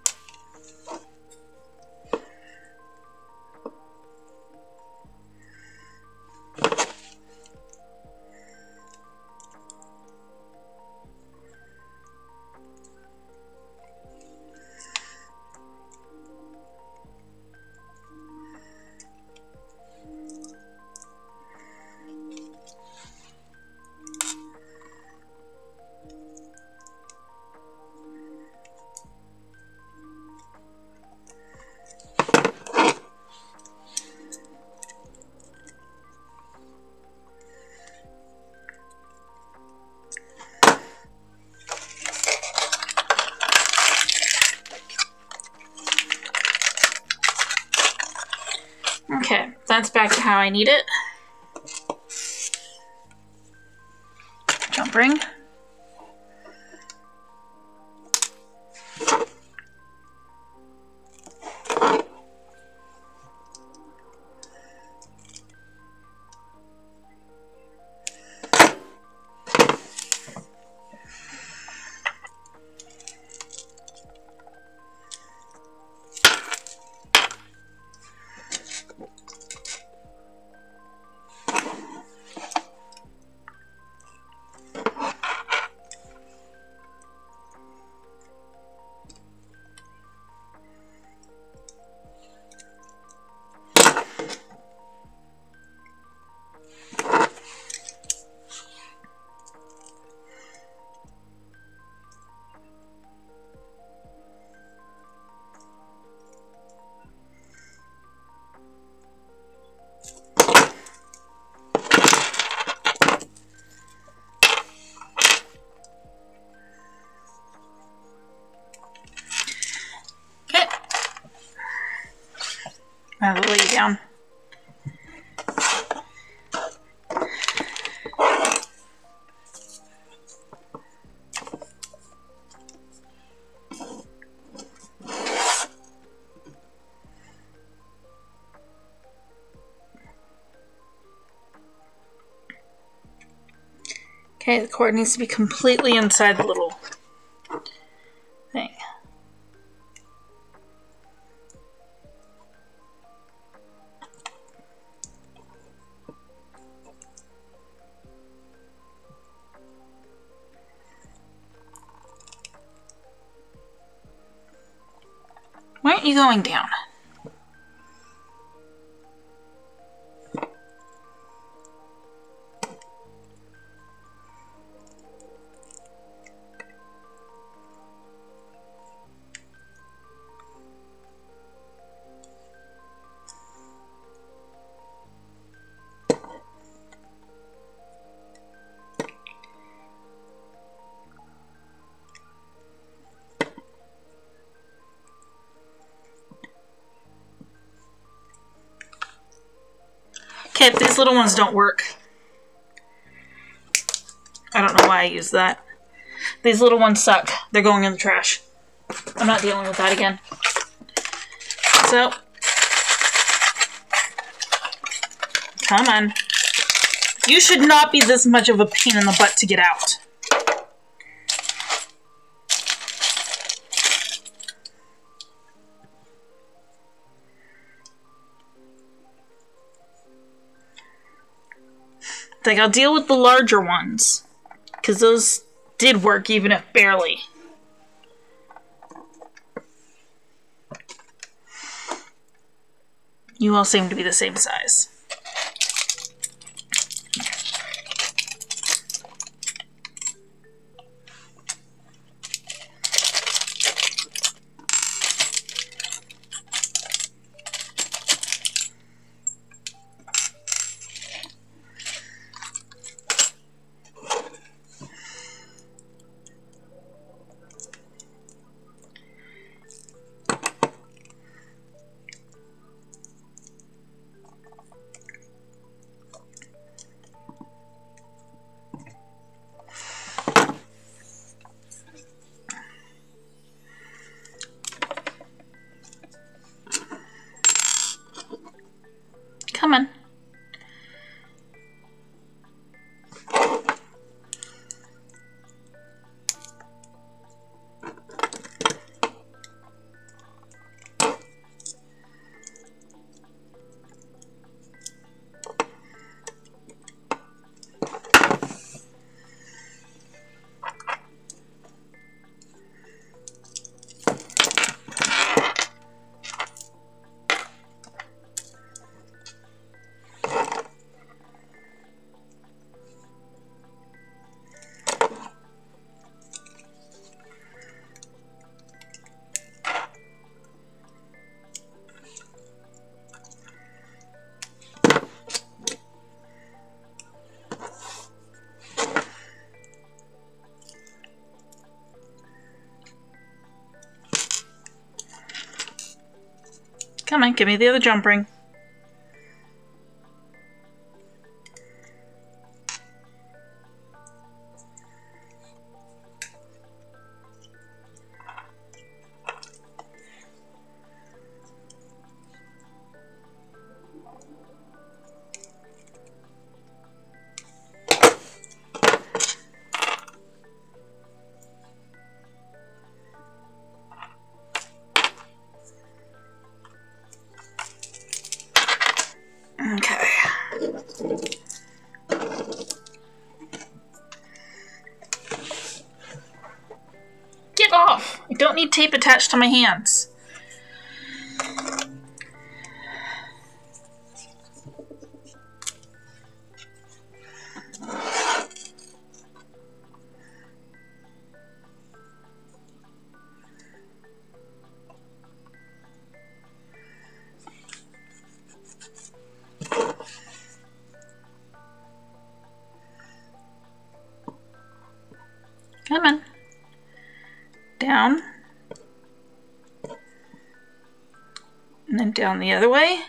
Okay, that's back to how I need it. Jump ring. I'll lay you down. Okay, the cord needs to be completely inside the little thing. Why aren't you going down? Okay, these little ones don't work. I don't know why I used that. These little ones suck. They're going in the trash. I'm not dealing with that again. So, come on. You should not be this much of a pain in the butt to get out. Like, I'll deal with the larger ones, because those did work, even if barely. You all seem to be the same size. Come on. Come on, give me the other jump ring. Get off! I don't need tape attached to my hands. Come on. Down. And then down the other way.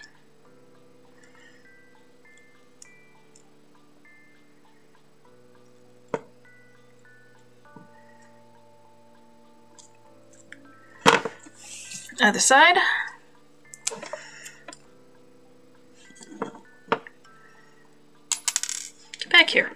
Other side. Get back here.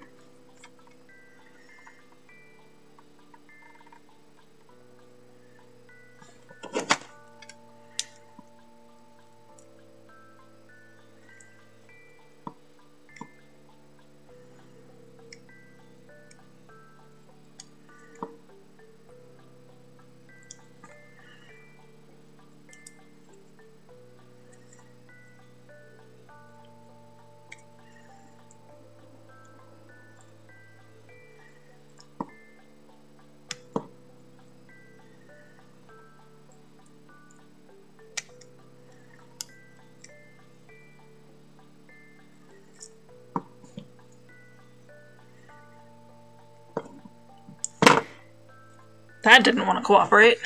That didn't want to cooperate.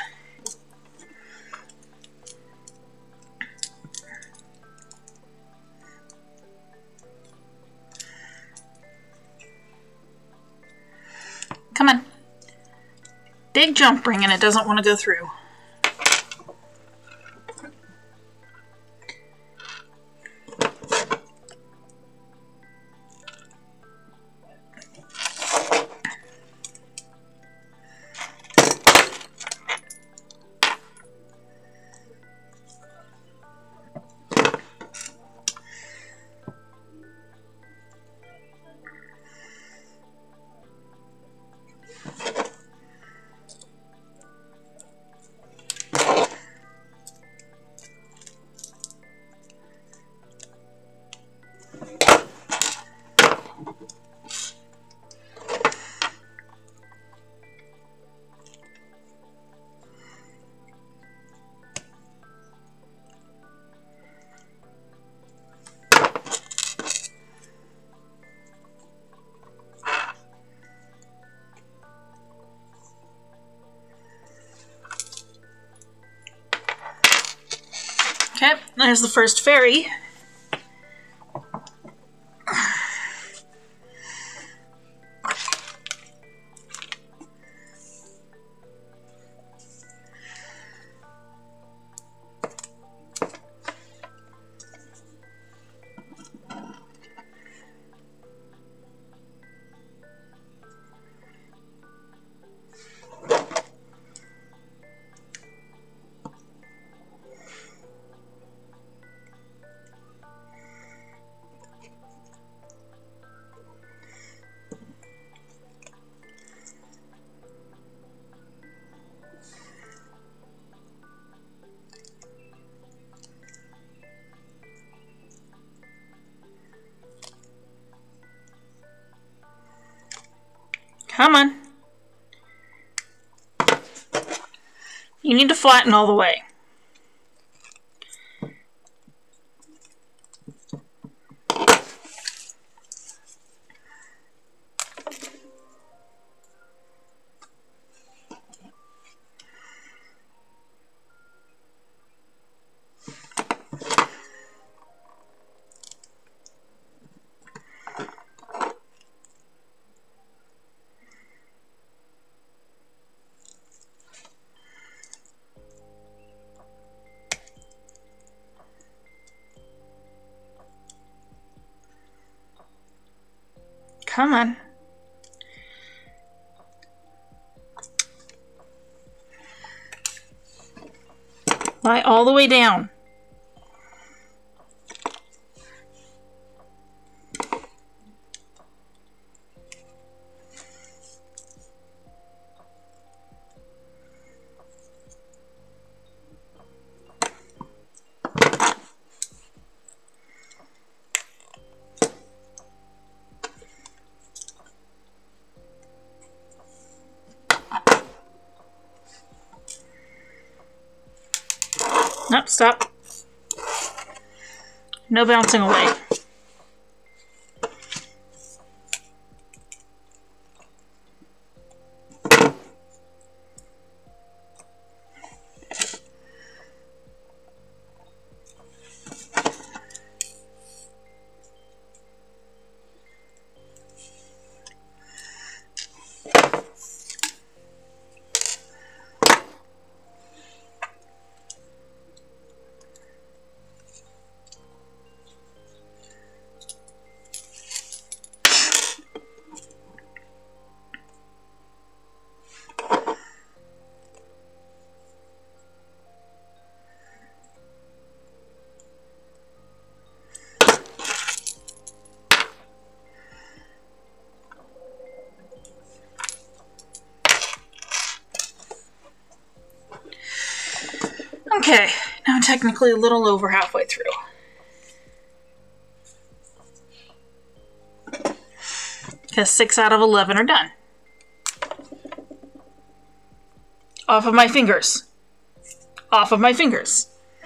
Come on. Big jump ring and it doesn't want to go through. Okay, there's the first fairy. Come on. You need to flatten all the way. Come on. Lie all the way down. Stop. No bouncing away. Okay, now I'm technically a little over halfway through. Because 6 out of 11 are done. Off of my fingers. Off of my fingers.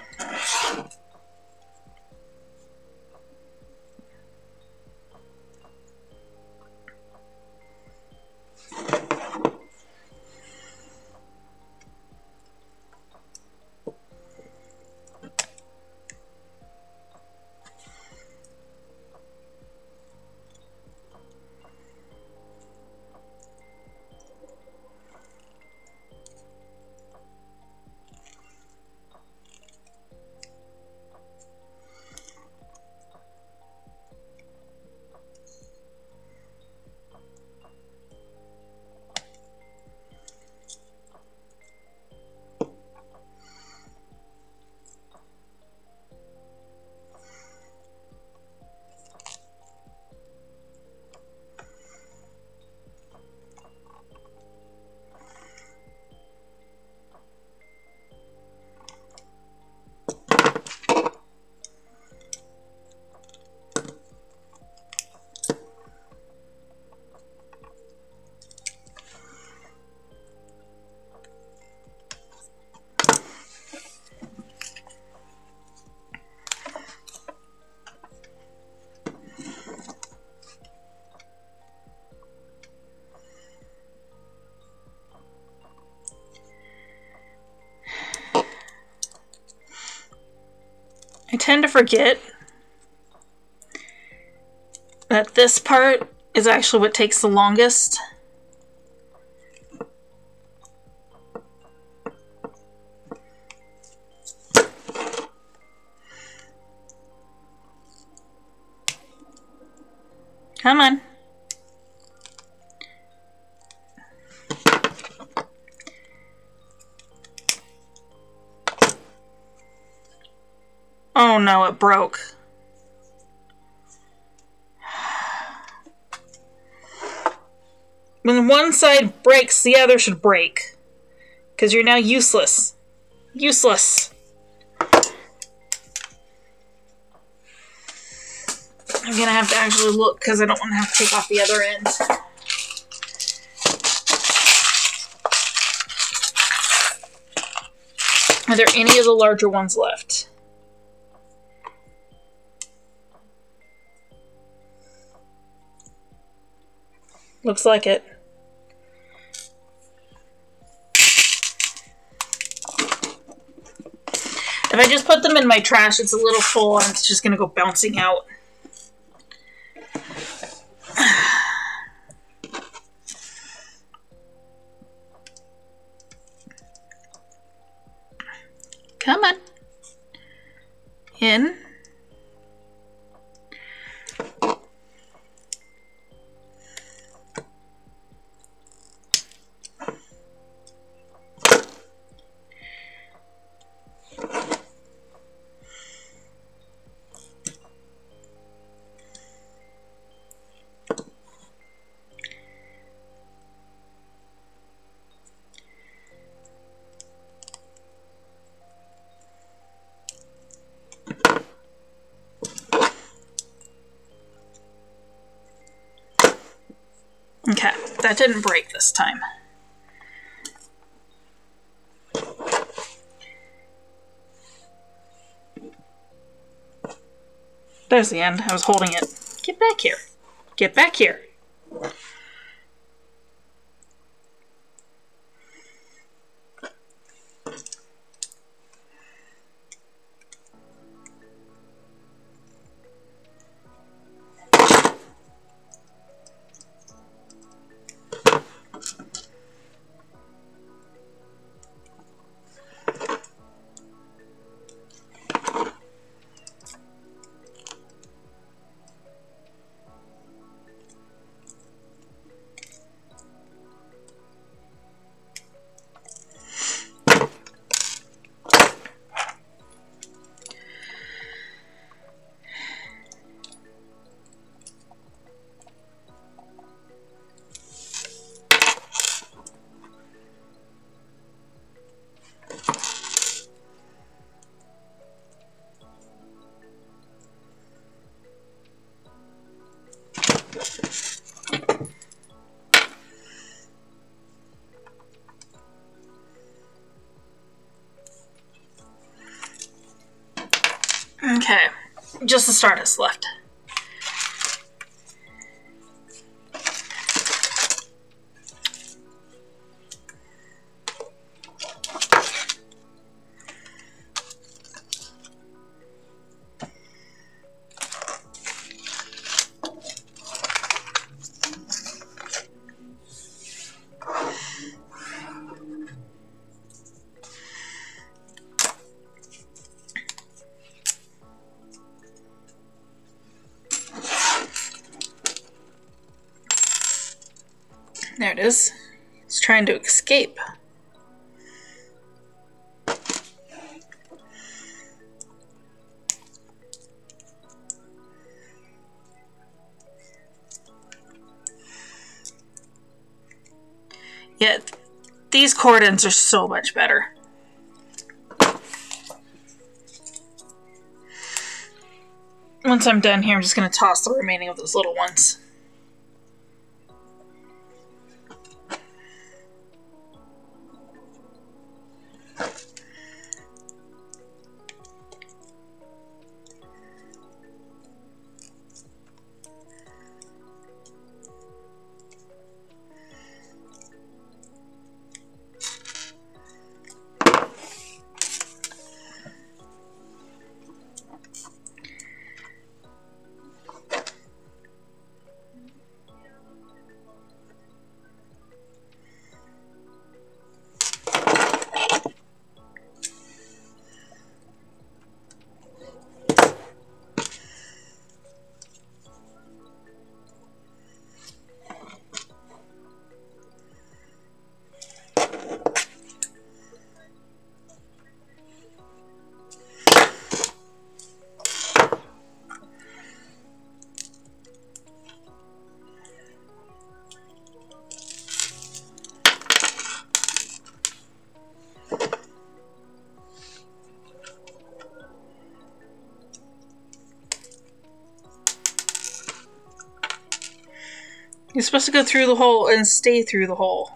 I tend to forget that this part is actually what takes the longest. Come on. Oh no, it broke. When one side breaks, the other should break. Because you're now useless. Useless. I'm gonna have to actually look because I don't want to have to take off the other end. Are there any of the larger ones left? Looks like it. If I just put them in my trash, it's a little full and it's just gonna go bouncing out. Come on. In. Okay, that didn't break this time. There's the end. I was holding it. Get back here. Get back here. Okay, just the Stardust left. There it is. It's trying to escape. Yeah, these cord ends are so much better. Once I'm done here, I'm just going to toss the remaining of those little ones. You're supposed to go through the hole and stay through the hole.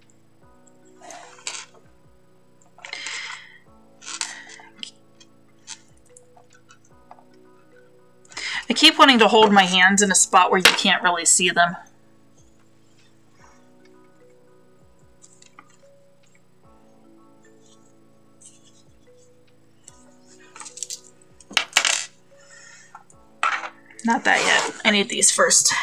I keep wanting to hold my hands in a spot where you can't really see them. Not that yet. I need these first.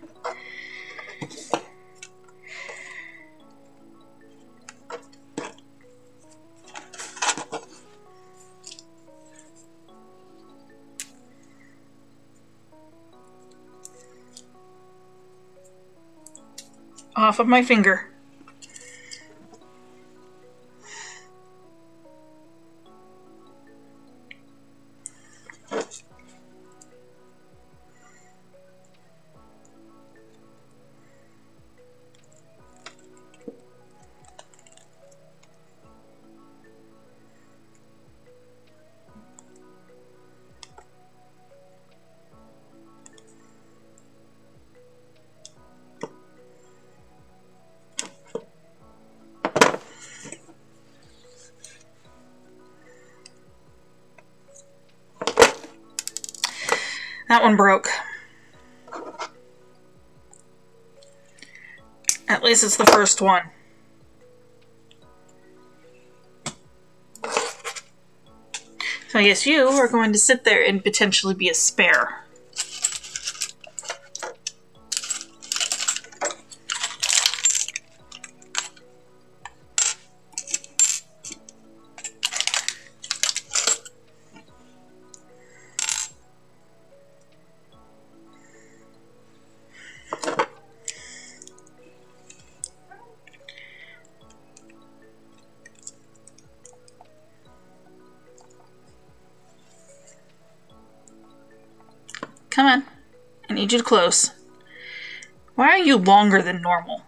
Off of my finger. That one broke. At least it's the first one. So I guess you are going to sit there and potentially be a spare. Come on. I need you to close. Why are you longer than normal?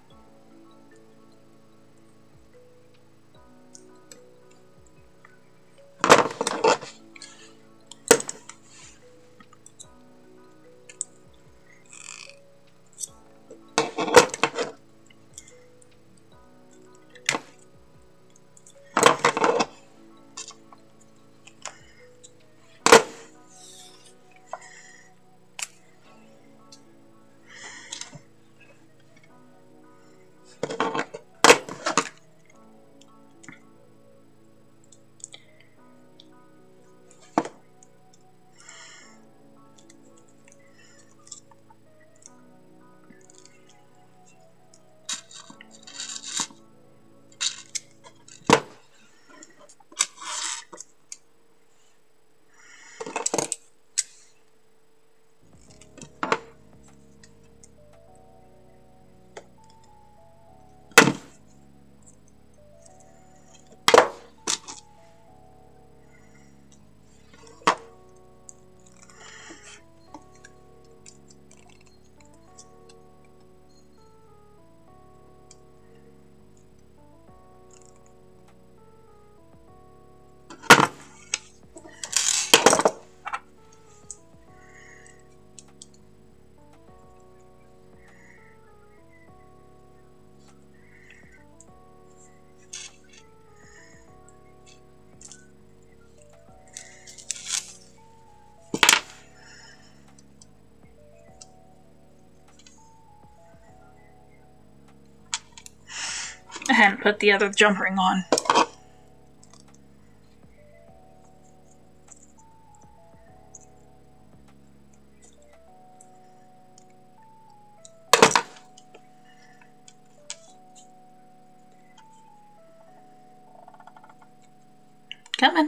I hadn't put the other jump ring on. Coming.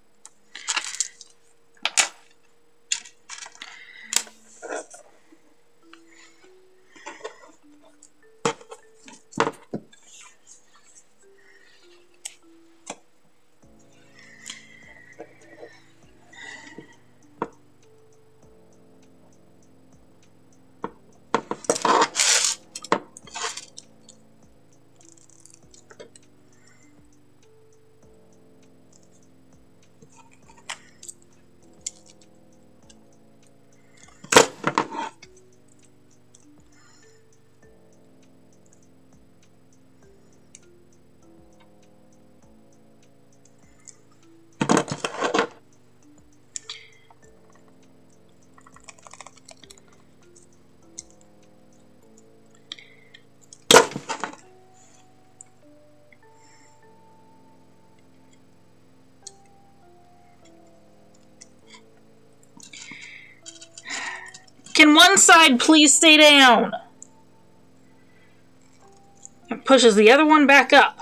Can one side please stay down? It pushes the other one back up.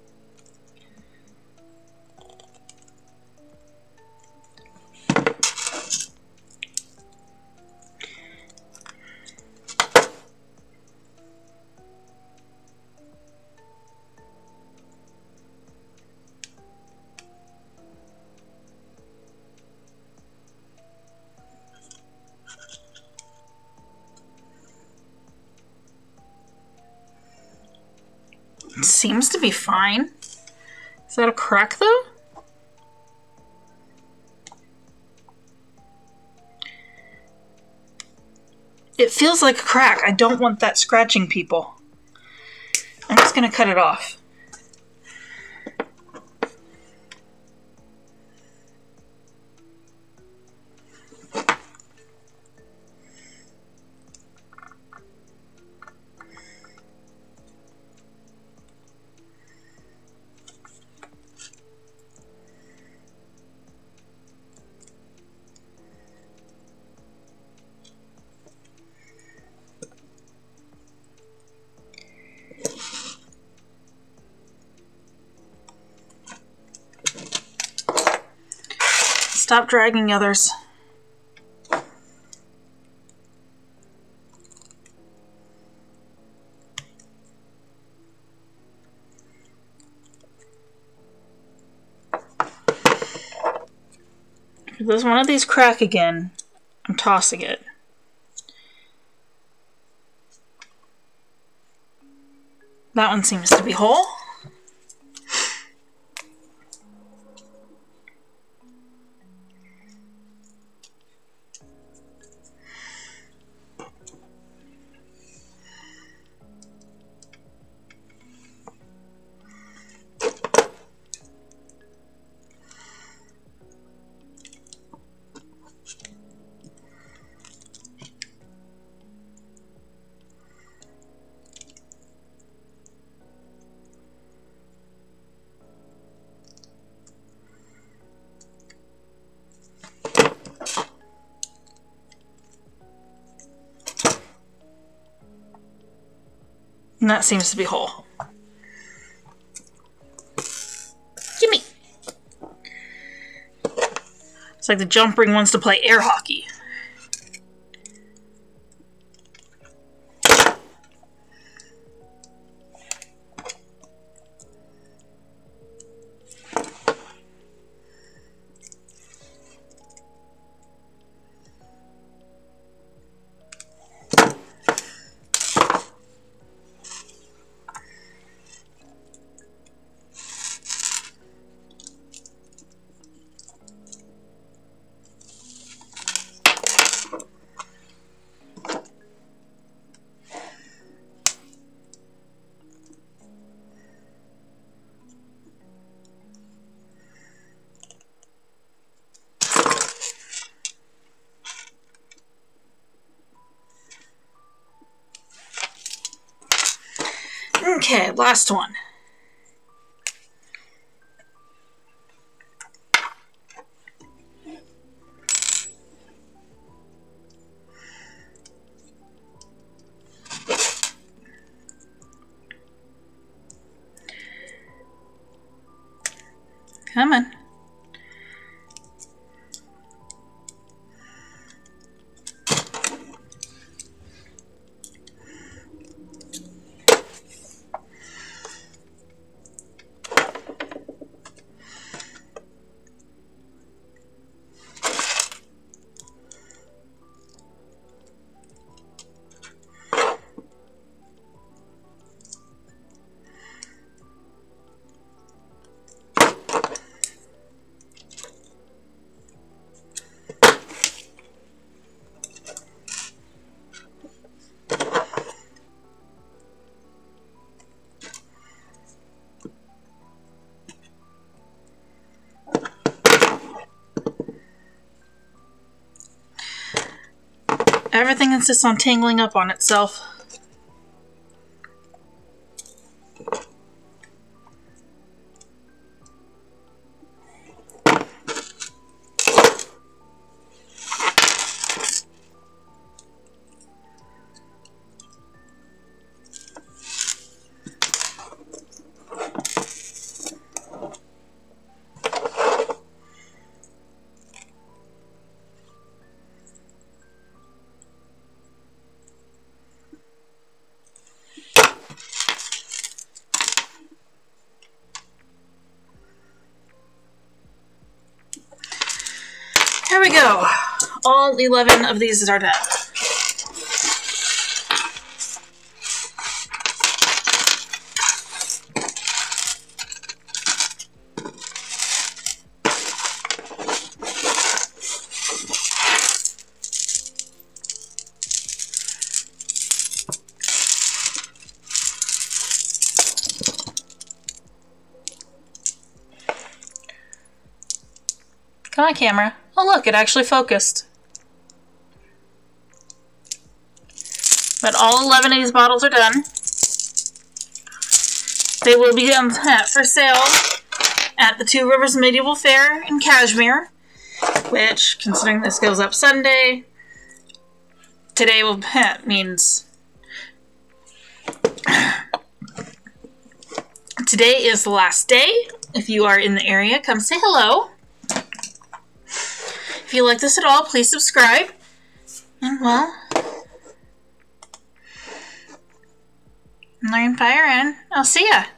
It seems to be fine. Is that a crack though? It feels like a crack. I don't want that scratching people. I'm just gonna cut it off. Stop dragging others. If there's one of these crack again, I'm tossing it. That one seems to be whole. And that seems to be whole. Gimme! It's like the jump ring wants to play air hockey. Okay, last one. Come on. Everything insists on tangling up on itself. There we go. All 11 of these are done. Come on, camera. Oh look, it actually focused. But all 11 of these bottles are done. They will be for sale at the Two Rivers Medieval Fair in Cashmere, which, considering this goes up Sunday, today will means today is the last day. If you are in the area, come say hello. If you like this at all, please subscribe. And well, learn, fire, and I'll see ya.